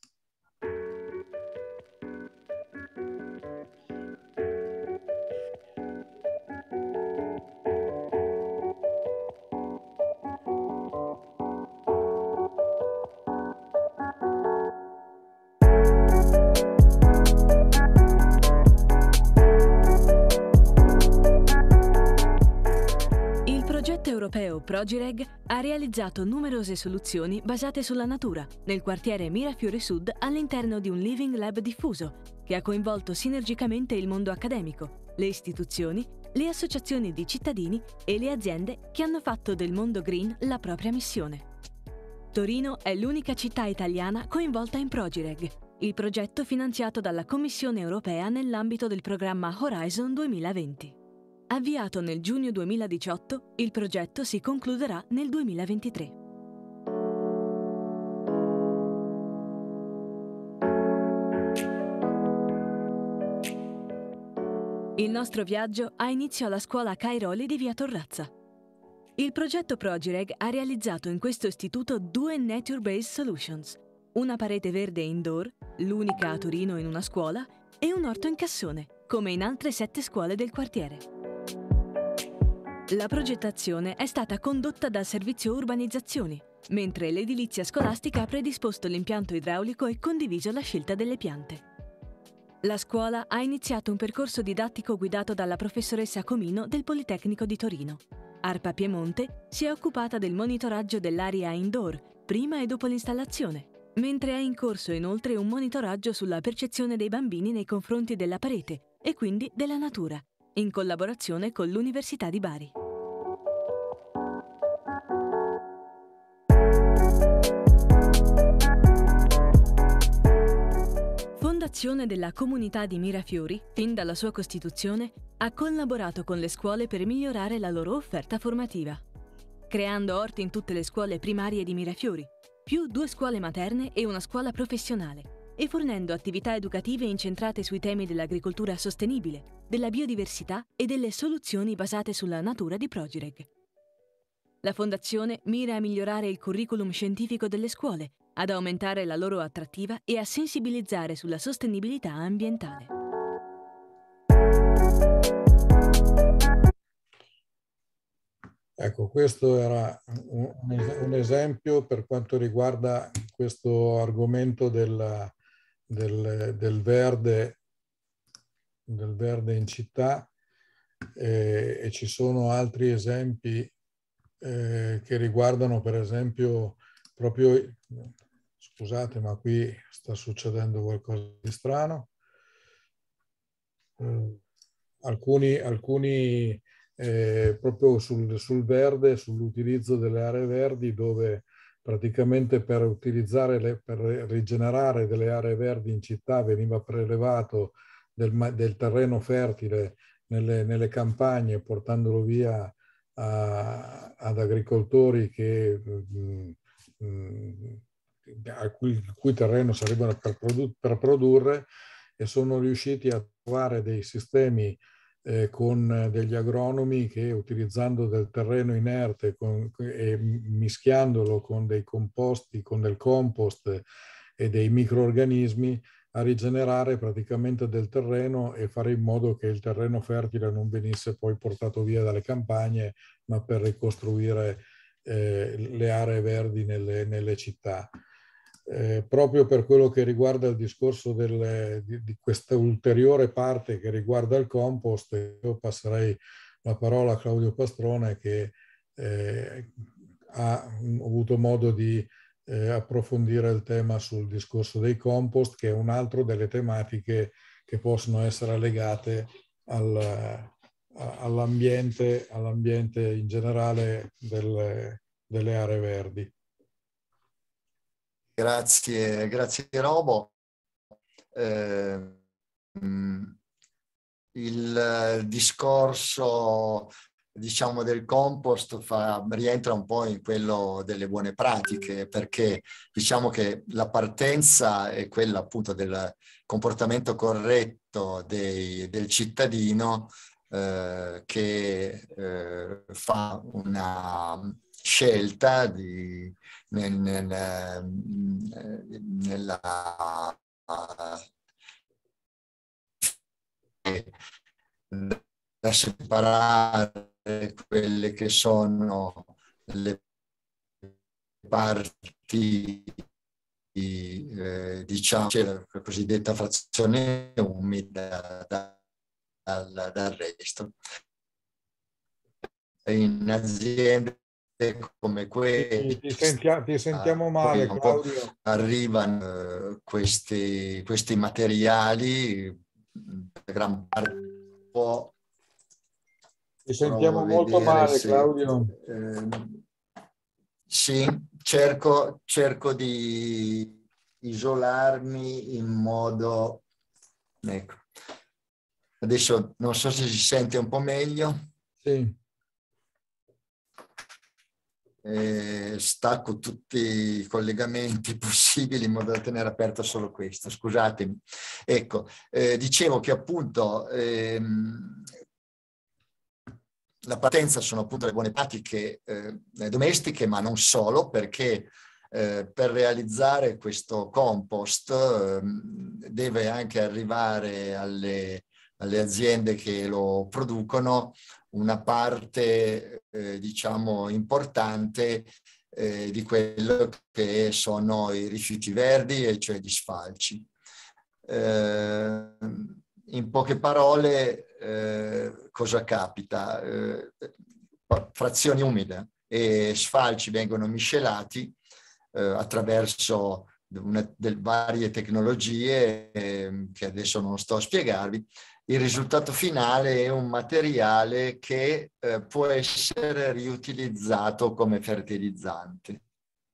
Europeo Progireg ha realizzato numerose soluzioni basate sulla natura nel quartiere Mirafiore Sud all'interno di un Living Lab diffuso che ha coinvolto sinergicamente il mondo accademico, le istituzioni, le associazioni di cittadini e le aziende che hanno fatto del mondo green la propria missione. Torino è l'unica città italiana coinvolta in Progireg, il progetto finanziato dalla Commissione europea nell'ambito del programma Horizon duemilaventi. Avviato nel giugno duemiladiciotto, il progetto si concluderà nel duemilaventitré. Il nostro viaggio ha inizio alla scuola Cairoli di via Torrazza. Il progetto Progireg ha realizzato in questo istituto due Nature Based Solutions, una parete verde indoor, l'unica a Torino in una scuola, e un orto in cassone, come in altre sette scuole del quartiere. La progettazione è stata condotta dal servizio urbanizzazioni, mentre l'edilizia scolastica ha predisposto l'impianto idraulico e condiviso la scelta delle piante. La scuola ha iniziato un percorso didattico guidato dalla professoressa Comino del Politecnico di Torino. ARPA Piemonte si è occupata del monitoraggio dell'area indoor, prima e dopo l'installazione, mentre è in corso inoltre un monitoraggio sulla percezione dei bambini nei confronti della parete e quindi della natura, in collaborazione con l'Università di Bari. L'associazione della comunità di Mirafiori, fin dalla sua costituzione, ha collaborato con le scuole per migliorare la loro offerta formativa, creando orti in tutte le scuole primarie di Mirafiori, più due scuole materne e una scuola professionale, e fornendo attività educative incentrate sui temi dell'agricoltura sostenibile, della biodiversità e delle soluzioni basate sulla natura di Progireg. La Fondazione mira a migliorare il curriculum scientifico delle scuole, ad aumentare la loro attrattiva e a sensibilizzare sulla sostenibilità ambientale. Ecco, questo era un, un esempio per quanto riguarda questo argomento del, del, del verde, del verde in città, eh, e ci sono altri esempi eh, che riguardano, per esempio, proprio, scusate, ma qui sta succedendo qualcosa di strano. Eh, alcuni, alcuni eh, proprio sul, sul verde, sull'utilizzo delle aree verdi, dove praticamente per utilizzare, le, per rigenerare delle aree verdi in città veniva prelevato del, del terreno fertile nelle, nelle campagne, portandolo via a, ad agricoltori che, mh, mh, a cui, il cui terreno servivano per, produ per produrre, e sono riusciti a trovare dei sistemi eh, con degli agronomi che, utilizzando del terreno inerte con, e mischiandolo con dei composti, con del compost e dei microorganismi, a rigenerare praticamente del terreno e fare in modo che il terreno fertile non venisse poi portato via dalle campagne, ma per ricostruire eh, le aree verdi nelle, nelle città. Eh, proprio per quello che riguarda il discorso del, di, di questa ulteriore parte che riguarda il compost, io passerei la parola a Claudio Pastrone, che eh, ha avuto modo di eh, approfondire il tema sul discorso dei compost, che è un altro delle tematiche che possono essere legate al, all'ambiente, all'ambiente in generale del, delle aree verdi. Grazie, grazie Robo. Eh, il discorso, diciamo, del compost fa, rientra un po' in quello delle buone pratiche, perché diciamo che la partenza è quella appunto del comportamento corretto dei, del cittadino eh, che eh, fa una scelta di, nel, nel, nella da separare quelle che sono le parti eh, diciamo la cosiddetta frazione umida da, dal, dal resto. In aziende come queste ti, sentia, ti sentiamo male, Claudio. Arrivano eh, questi, questi materiali, gran parte un po'. Ti sentiamo molto male, se, Claudio. Eh, sì, cerco, cerco di isolarmi in modo... Ecco. Adesso non so se si sente un po' meglio. Sì. Eh, stacco tutti i collegamenti possibili in modo da tenere aperto solo questo, scusatemi. Ecco, eh, dicevo che appunto ehm, la partenza sono appunto le buone pratiche eh, domestiche, ma non solo, perché eh, per realizzare questo compost eh, deve anche arrivare alle, alle aziende che lo producono una parte, eh, diciamo, importante eh, di quello che sono i rifiuti verdi, e cioè gli sfalci. Eh, in poche parole, eh, cosa capita? Eh, frazioni umide e sfalci vengono miscelati eh, attraverso una, delle varie tecnologie eh, che adesso non sto a spiegarvi. Il risultato finale è un materiale che eh, può essere riutilizzato come fertilizzante.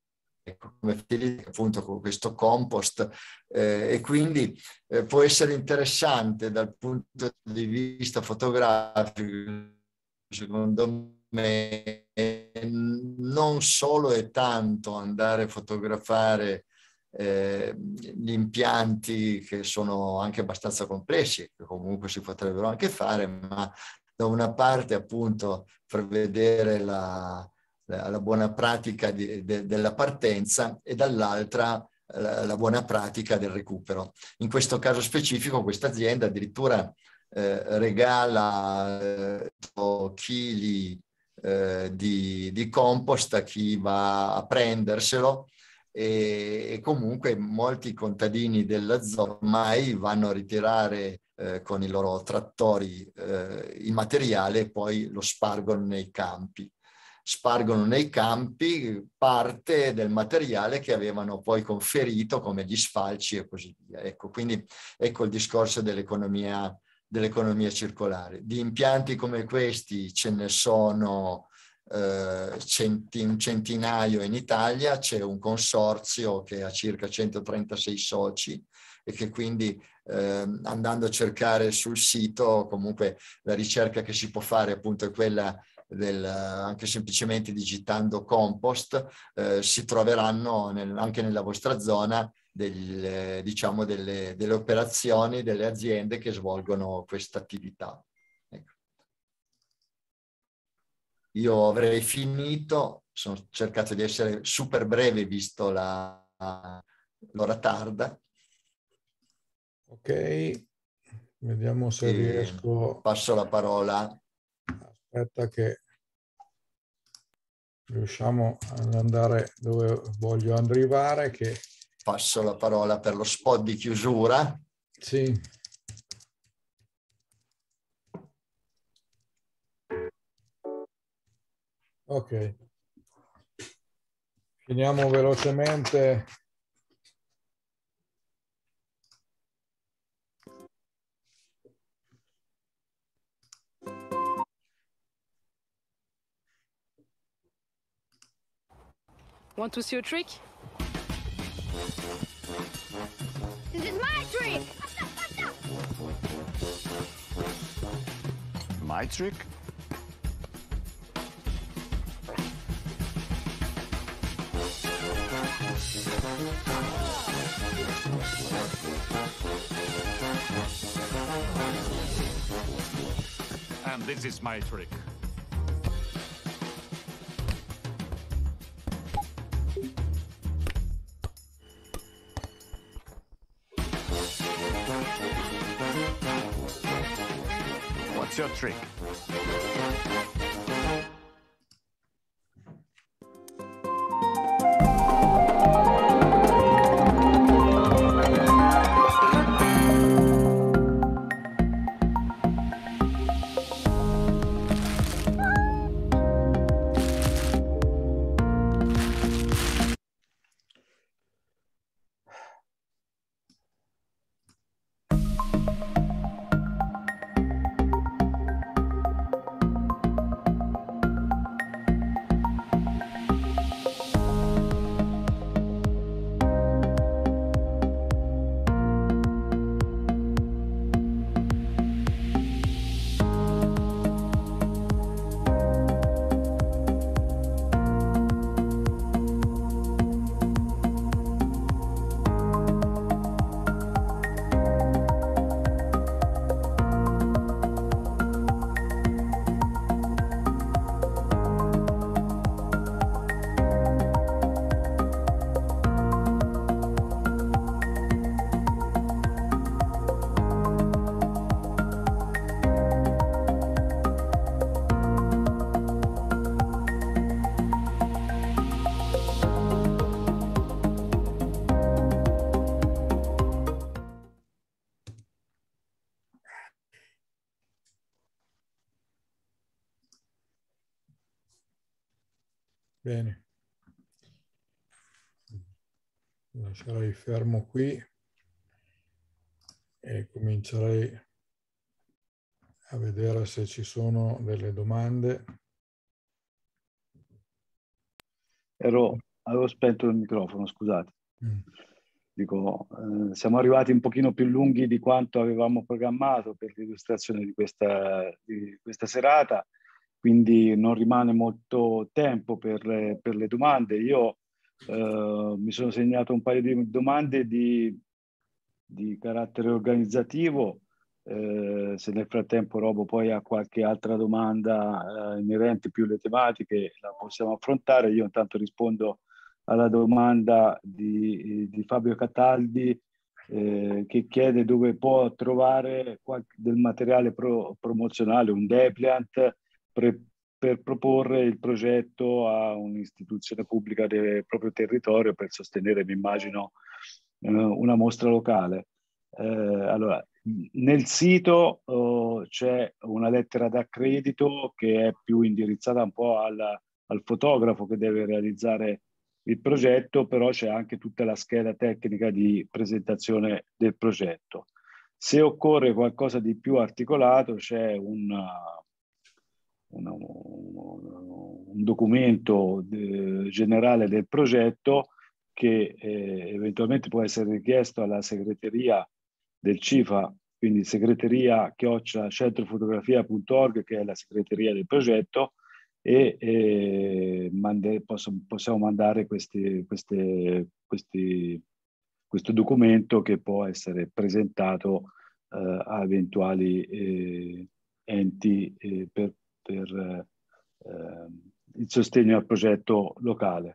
come appunto con questo compost eh, e quindi eh, può essere interessante dal punto di vista fotografico, secondo me, non solo e tanto andare a fotografare eh, gli impianti che sono anche abbastanza complessi, che comunque si potrebbero anche fare, ma da una parte appunto per vedere la, la, la buona pratica di, de, della partenza e dall'altra la, la buona pratica del recupero. In questo caso specifico questa azienda addirittura eh, regala eh, chili eh, di, di compost a chi va a prenderselo e, e comunque molti contadini della zona ormai vanno a ritirare eh, con i loro trattori eh, il materiale e poi lo spargono nei campi. Spargono nei campi parte del materiale che avevano poi conferito come gli sfalci e così via. Ecco, quindi ecco il discorso dell'economia dell'economia circolare. Di impianti come questi ce ne sono eh, centi, un centinaio in Italia, c'è un consorzio che ha circa centotrentasei soci e che quindi eh, andando a cercare sul sito, comunque la ricerca che si può fare appunto è quella del, anche semplicemente digitando compost, eh, si troveranno nel, anche nella vostra zona del, diciamo delle, delle operazioni, delle aziende che svolgono questa attività. Ecco. Io avrei finito, sono cercato di essere super breve visto la, l'ora tarda. Ok, vediamo se e riesco. Passo la parola. Aspetta che riusciamo ad andare dove voglio arrivare. Che... Passo la parola per lo spot di chiusura. Sì. Ok. Finiamo velocemente. Want to see a trick? This is my trick! My trick? And this is my trick. What's your trick? Bene, lascerei fermo qui e comincerei a vedere se ci sono delle domande. Ero, avevo spento il microfono, scusate. Mm. Dico, eh, siamo arrivati un pochino più lunghi di quanto avevamo programmato per l'illustrazione di questa, di questa serata, quindi non rimane molto tempo per, per le domande. Io eh, mi sono segnato un paio di domande di, di carattere organizzativo. Eh, se nel frattempo Robo poi ha qualche altra domanda eh, inerente più alle tematiche, la possiamo affrontare. Io intanto rispondo alla domanda di, di Fabio Cataldi, eh, che chiede dove può trovare qualche, del materiale pro, promozionale, un dépliant, pre, per proporre il progetto a un'istituzione pubblica del proprio territorio per sostenere, mi immagino, eh, una mostra locale. Eh, allora, nel sito oh, c'è una lettera d'accredito che è più indirizzata un po' alla, al fotografo che deve realizzare il progetto, però c'è anche tutta la scheda tecnica di presentazione del progetto. Se occorre qualcosa di più articolato, c'è una, una, un documento de, generale del progetto che eh, eventualmente può essere richiesto alla segreteria del C I F A, quindi segreteria chiocciola centrofotografia punto org, che è la segreteria del progetto, e eh, mande, posso, possiamo mandare questi, queste, questi, questo documento che può essere presentato eh, a eventuali eh, enti eh, per, per eh, il sostegno al progetto locale.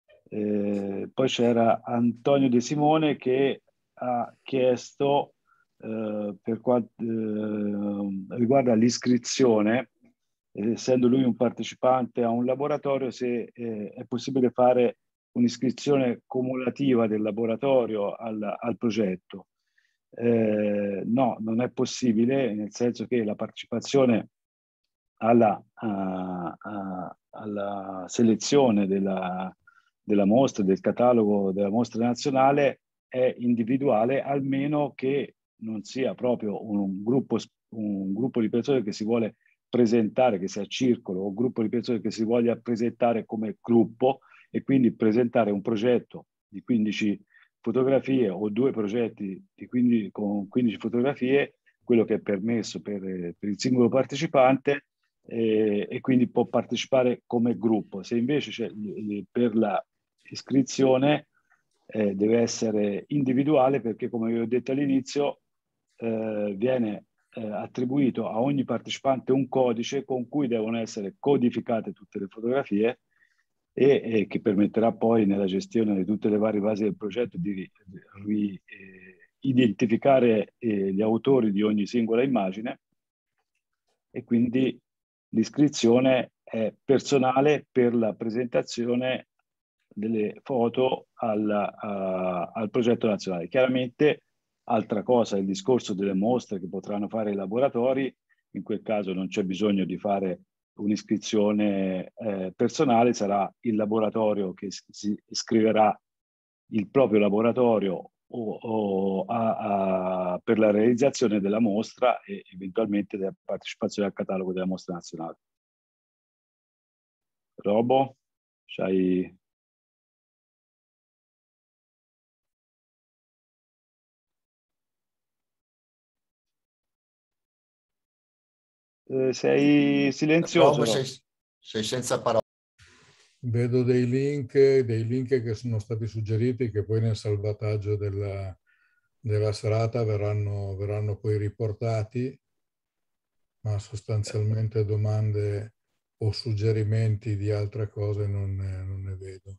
Eh, poi c'era Antonio De Simone che ha chiesto eh, per quanto eh, riguarda l'iscrizione, essendo lui un partecipante a un laboratorio, se eh, è possibile fare un'iscrizione cumulativa del laboratorio al, al progetto. Eh, no, non è possibile, nel senso che la partecipazione alla, a, a, alla selezione della, della mostra, del catalogo della mostra nazionale è individuale, almeno che non sia proprio un gruppo, un gruppo di persone che si vuole presentare, che sia circolo o un gruppo di persone che si voglia presentare come gruppo, e quindi presentare un progetto di quindici fotografie o due progetti di quindici, con quindici fotografie, quello che è permesso per, per il singolo partecipante, eh, e quindi può partecipare come gruppo. Se invece c'è, per la iscrizione eh, deve essere individuale, perché come vi ho detto all'inizio eh, viene eh, attribuito a ogni partecipante un codice con cui devono essere codificate tutte le fotografie, e, e che permetterà poi nella gestione di tutte le varie fasi del progetto di, di eh, identificare eh, gli autori di ogni singola immagine, e quindi l'iscrizione è personale per la presentazione delle foto al, a, al progetto nazionale. Chiaramente, altra cosa è il discorso delle mostre che potranno fare i laboratori. In quel caso non c'è bisogno di fare un'iscrizione eh, personale, sarà il laboratorio che si iscriverà, il proprio laboratorio o, o a, a, per la realizzazione della mostra e eventualmente della partecipazione al catalogo della mostra nazionale. Robo, c'hai... Eh, sei silenzioso. Robo, sei, sei senza parole. Vedo dei link, dei link che sono stati suggeriti, che poi nel salvataggio della, della serata verranno, verranno poi riportati, ma sostanzialmente domande o suggerimenti di altre cose non ne, non ne vedo.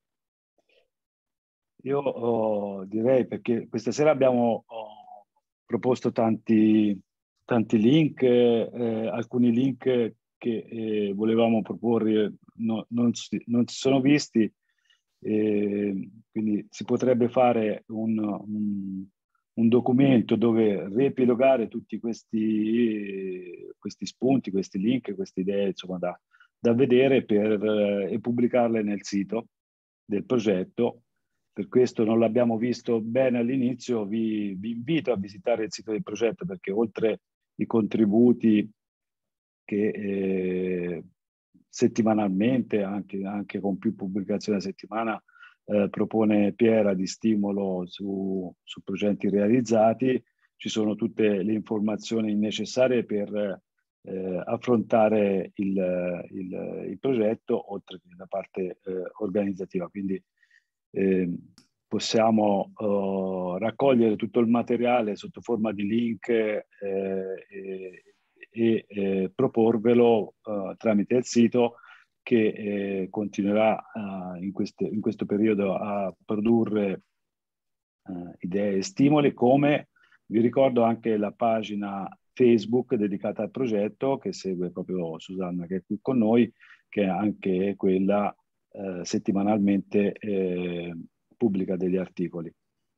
Io oh, direi, perché questa sera abbiamo oh, proposto tanti, tanti link, eh, alcuni link che eh, volevamo proporre no, non, si, non si sono visti, eh, quindi si potrebbe fare un, un, un documento dove riepilogare tutti questi, questi spunti, questi link, queste idee, insomma, da, da vedere per, eh, e pubblicarle nel sito del progetto. Per questo non l'abbiamo visto bene all'inizio, vi, vi invito a visitare il sito del progetto, perché oltre i contributi che eh, settimanalmente, anche, anche con più pubblicazioni a settimana, eh, propone Piera di stimolo su, su progetti realizzati. Ci sono tutte le informazioni necessarie per eh, affrontare il, il, il progetto, oltre che la parte eh, organizzativa. Quindi eh, possiamo uh, raccogliere tutto il materiale sotto forma di link eh, e, e eh, proporvelo uh, tramite il sito, che eh, continuerà uh, in, queste, in questo periodo a produrre uh, idee e stimoli, come vi ricordo anche la pagina Facebook dedicata al progetto, che segue proprio Susanna, che è qui con noi, che è anche quella uh, settimanalmente eh, pubblica degli articoli.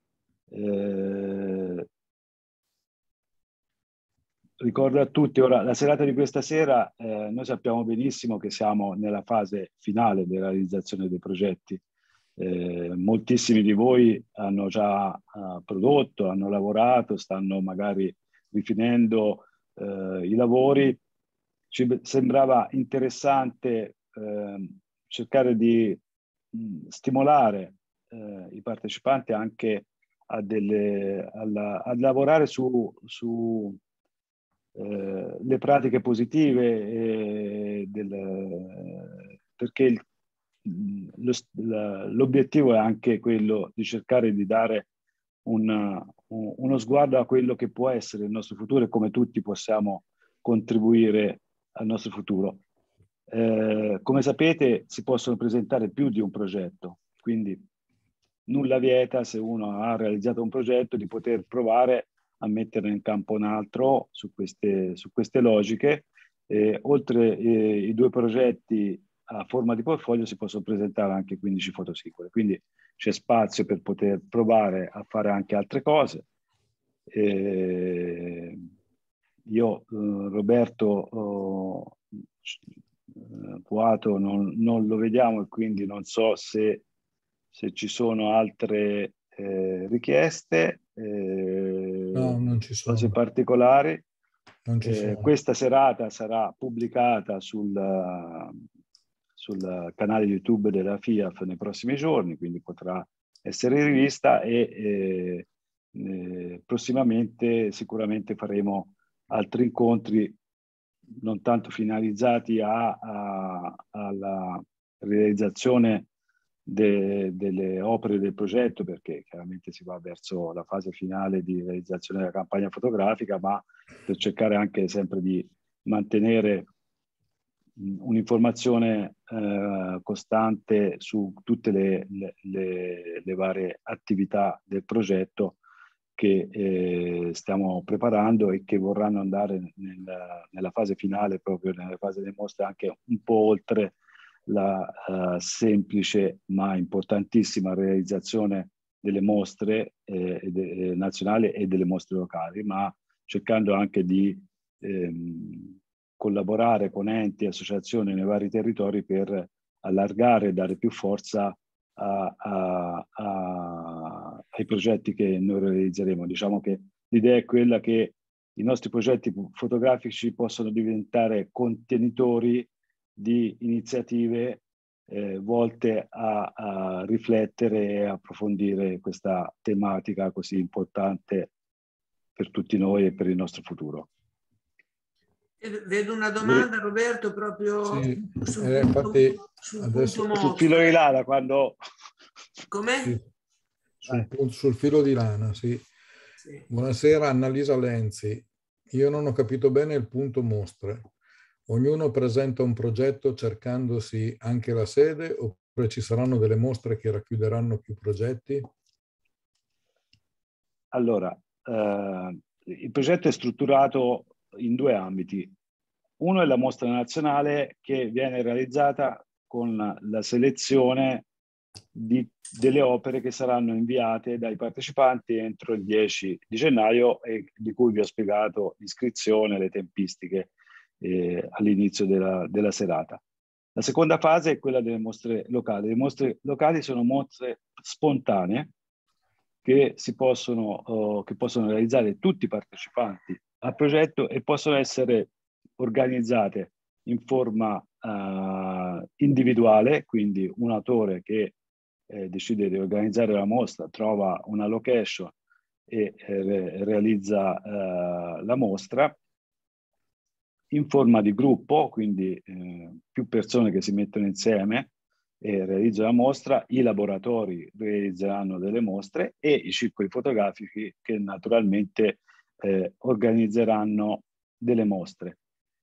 Eh, ricordo a tutti, ora, la serata di questa sera, eh, noi sappiamo benissimo che siamo nella fase finale della realizzazione dei progetti. Eh, moltissimi di voi hanno già uh, prodotto, hanno lavorato, stanno magari rifinendo uh, i lavori. Ci sembrava interessante uh, cercare di mh, stimolare uh, i partecipanti anche a, delle, alla, a lavorare su, su uh, le pratiche positive, e del, perché il l'obiettivo è anche quello di cercare di dare una, uno sguardo a quello che può essere il nostro futuro e come tutti possiamo contribuire al nostro futuro. Eh, come sapete, si possono presentare più di un progetto, quindi nulla vieta, se uno ha realizzato un progetto, di poter provare a mettere in campo un altro su queste, su queste logiche. Eh, oltre eh, i due progetti a forma di portfolio si possono presentare anche quindici foto singole, quindi c'è spazio per poter provare a fare anche altre cose. Eh, io, eh, Roberto eh, Puato non, non lo vediamo, e quindi non so se, se ci sono altre eh, richieste, eh, no, non ci sono. Cose particolari. Non ci sono. Eh, questa serata sarà pubblicata sul sul canale YouTube della F I A F nei prossimi giorni, quindi potrà essere rivista, e eh, eh, prossimamente sicuramente faremo altri incontri, non tanto finalizzati a, a, alla realizzazione de, delle opere del progetto, perché chiaramente si va verso la fase finale di realizzazione della campagna fotografica, ma per cercare anche sempre di mantenere un'informazione eh, costante su tutte le, le, le, le varie attività del progetto che eh, stiamo preparando e che vorranno andare nel, nella fase finale, proprio nella fase delle mostre, anche un po' oltre la uh, semplice ma importantissima realizzazione delle mostre eh, de, nazionali e delle mostre locali, ma cercando anche di ehm, collaborare con enti e associazioni nei vari territori per allargare e dare più forza a, a, a, ai progetti che noi realizzeremo. Diciamo che l'idea è quella che i nostri progetti fotografici possano diventare contenitori di iniziative eh, volte a, a riflettere e approfondire questa tematica così importante per tutti noi e per il nostro futuro. Vedo una domanda, Roberto, proprio sì, sul, eh, punto, infatti sul, adesso, punto sul filo di lana, quando... Com'è? Sì, sul, sul filo di lana, sì. Sì. Buonasera, Annalisa Lenzi. Io non ho capito bene il punto mostre. Ognuno presenta un progetto cercandosi anche la sede, oppure ci saranno delle mostre che racchiuderanno più progetti? Allora, eh, il progetto è strutturato in due ambiti. Uno è la mostra nazionale, che viene realizzata con la selezione di, delle opere che saranno inviate dai partecipanti entro il dieci di gennaio, e di cui vi ho spiegato l'iscrizione e le tempistiche eh, all'inizio della, della serata. La seconda fase è quella delle mostre locali. Le mostre locali sono mostre spontanee che si possono, uh, che possono realizzare tutti i partecipanti al progetto e possono essere organizzate in forma uh, individuale, quindi un autore che eh, decide di organizzare la mostra, trova una location e eh, realizza uh, la mostra, in forma di gruppo, quindi eh, più persone che si mettono insieme e realizzano la mostra, i laboratori realizzeranno delle mostre e i circoli fotografici che naturalmente eh, organizzeranno delle mostre.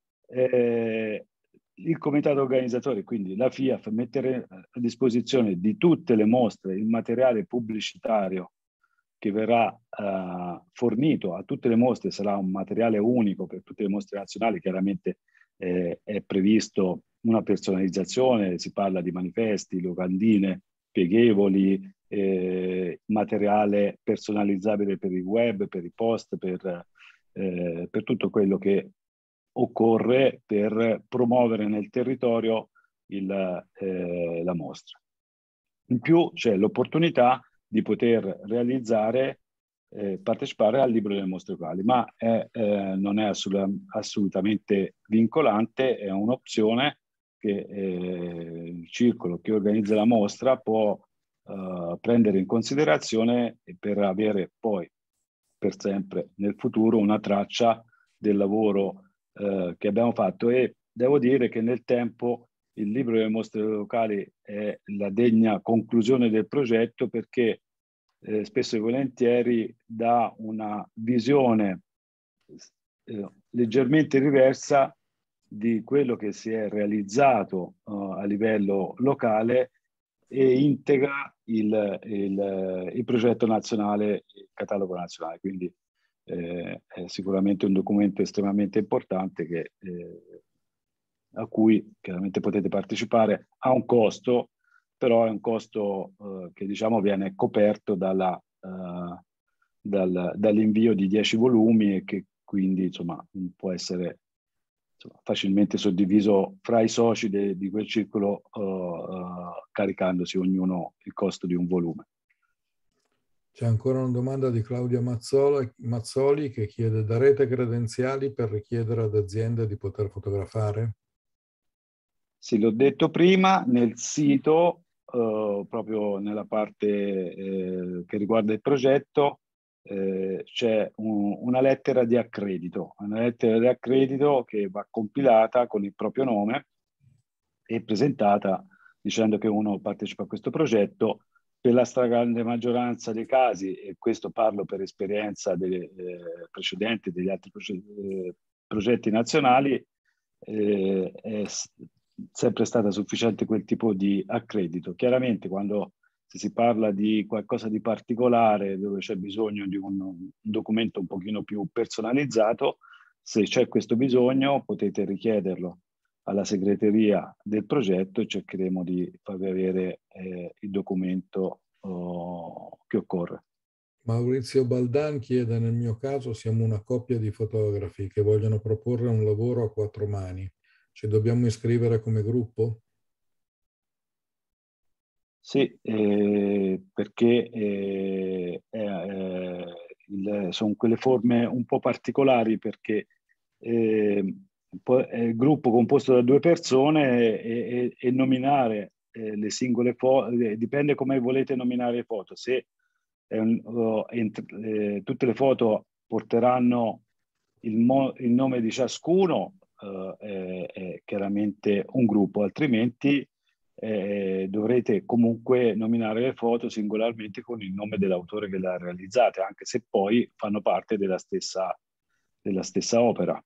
Eh, il comitato organizzatore, quindi la F I A F, mettere a disposizione di tutte le mostre il materiale pubblicitario che verrà uh, fornito a tutte le mostre, sarà un materiale unico per tutte le mostre nazionali. Chiaramente eh, è previsto una personalizzazione, si parla di manifesti, locandine, pieghevoli, eh, materiale personalizzabile per il web, per i post, per, eh, per tutto quello che occorre per promuovere nel territorio il, eh, la mostra. In più c'è l'opportunità di poter realizzare, eh, partecipare al libro delle mostre locali, ma è, eh, non è assolut- assolutamente vincolante, è un'opzione che eh, il circolo che organizza la mostra può eh, prendere in considerazione per avere poi per sempre nel futuro una traccia del lavoro eh, che abbiamo fatto. E devo dire che nel tempo il libro delle mostre locali è la degna conclusione del progetto, perché eh, spesso e volentieri dà una visione eh, leggermente diversa di quello che si è realizzato uh, a livello locale e integra il, il, il progetto nazionale, il catalogo nazionale. Quindi eh, è sicuramente un documento estremamente importante che eh, a cui chiaramente potete partecipare. Ha un costo, però è un costo eh, che diciamo viene coperto dalla, uh, dal, dall'invio di dieci volumi e che quindi insomma può essere insomma, facilmente suddiviso fra i soci de, di quel circolo uh, uh, caricandosi ognuno il costo di un volume. C'è ancora una domanda di Claudia Mazzola, Mazzoli che chiede: darete credenziali per richiedere ad aziende di poter fotografare? Sì, l'ho detto prima, nel sito, eh, proprio nella parte eh, che riguarda il progetto, eh, c'è un, una lettera di accredito, una lettera di accredito che va compilata con il proprio nome e presentata dicendo che uno partecipa a questo progetto. Per la stragrande maggioranza dei casi, e questo parlo per esperienza delle, eh, precedenti degli altri progetti, eh, progetti nazionali, eh, è sempre stata sufficiente quel tipo di accredito. Chiaramente quando si parla di qualcosa di particolare dove c'è bisogno di un, un documento un pochino più personalizzato, se c'è questo bisogno potete richiederlo alla segreteria del progetto e cercheremo di farvi avere eh, il documento oh, che occorre. Maurizio Baldan chiede: nel mio caso siamo una coppia di fotografi che vogliono proporre un lavoro a quattro mani. Ci dobbiamo iscrivere come gruppo? Sì, eh, perché eh, eh, il, sono quelle forme un po' particolari, perché eh, è il gruppo composto da due persone e, e, e nominare eh, le singole foto, eh, dipende come volete nominare le foto. Se eh, uh, ent- eh, tutte le foto porteranno il, mo- il nome di ciascuno, uh, è, è chiaramente un gruppo, altrimenti eh, dovrete comunque nominare le foto singolarmente con il nome dell'autore che le ha realizzate, anche se poi fanno parte della stessa, della stessa opera.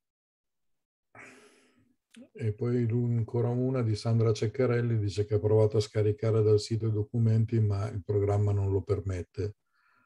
E poi ancora una di Sandra Ceccarelli, dice che ha provato a scaricare dal sito i documenti ma il programma non lo permette.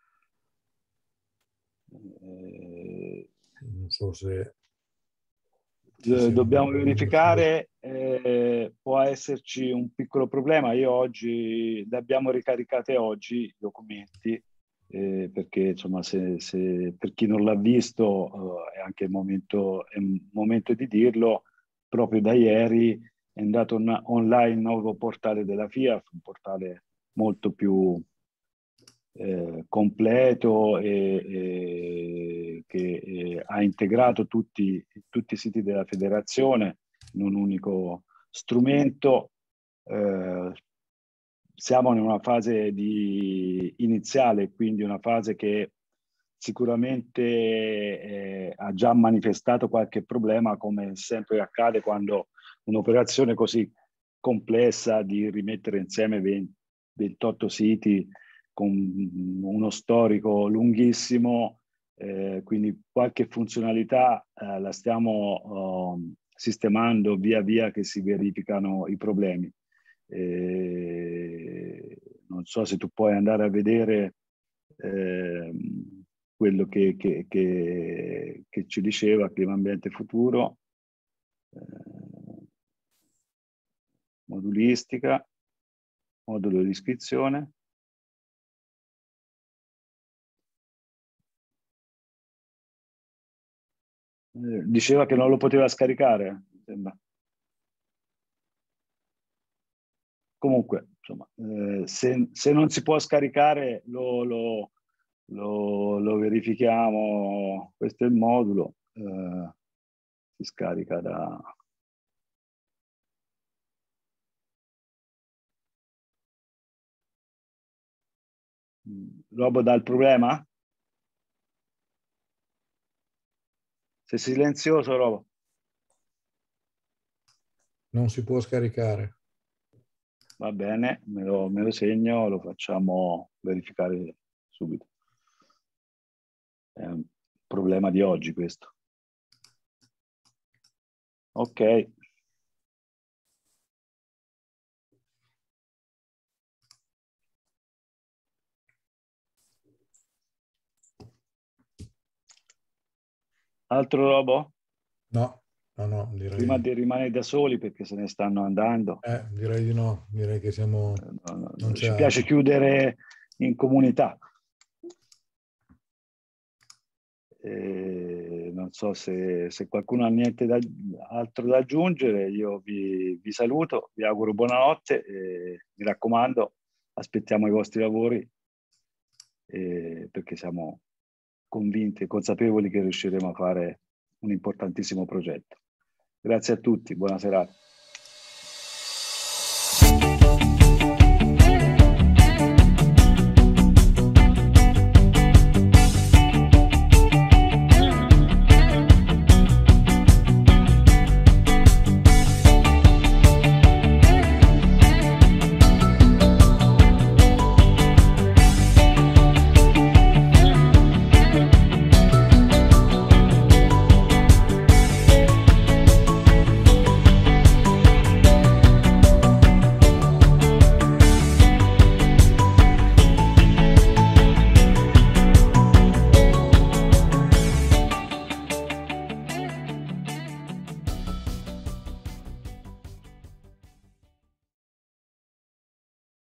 Eh, non so se dobbiamo verificare, eh, può esserci un piccolo problema. Io oggi li abbiamo ricaricati oggi i documenti, eh, perché insomma se, se per chi non l'ha visto eh, è anche il momento, è il momento di dirlo. Proprio da ieri è andato on- online il nuovo portale della F I A F, un portale molto più eh, completo e, e che eh, ha integrato tutti, tutti i siti della federazione in un unico strumento. Eh, siamo in una fase di iniziale, quindi una fase che sicuramente eh, ha già manifestato qualche problema, come sempre accade quando un'operazione così complessa di rimettere insieme venti, ventotto siti con uno storico lunghissimo, eh, quindi qualche funzionalità eh, la stiamo uh, sistemando via via che si verificano i problemi. Eh, non so se tu puoi andare a vedere eh, quello che, che, che, che ci diceva Clima Ambiente Futuro, eh, modulistica, modulo di iscrizione. Eh, diceva che non lo poteva scaricare, sembra. Comunque, insomma, eh, se, se non si può scaricare lo, lo, lo, lo verifichiamo. Questo è il modulo, eh, si scarica da... Robo dà il problema? Sei silenzioso, Robo. Non si può scaricare. Va bene, me lo, me lo segno, lo facciamo verificare subito. È un problema di oggi questo. Ok. Altro Robo? No, no, no, direi... Prima di rimanere da soli perché se ne stanno andando. Eh, direi di no, direi che siamo... No, no, non ci piace chiudere in comunità. E non so se, se qualcuno ha niente da, altro da aggiungere, io vi, vi saluto, vi auguro buonanotte e mi raccomando, aspettiamo i vostri lavori eh, perché siamo convinti e consapevoli che riusciremo a fare un importantissimo progetto. Grazie a tutti, buona serata.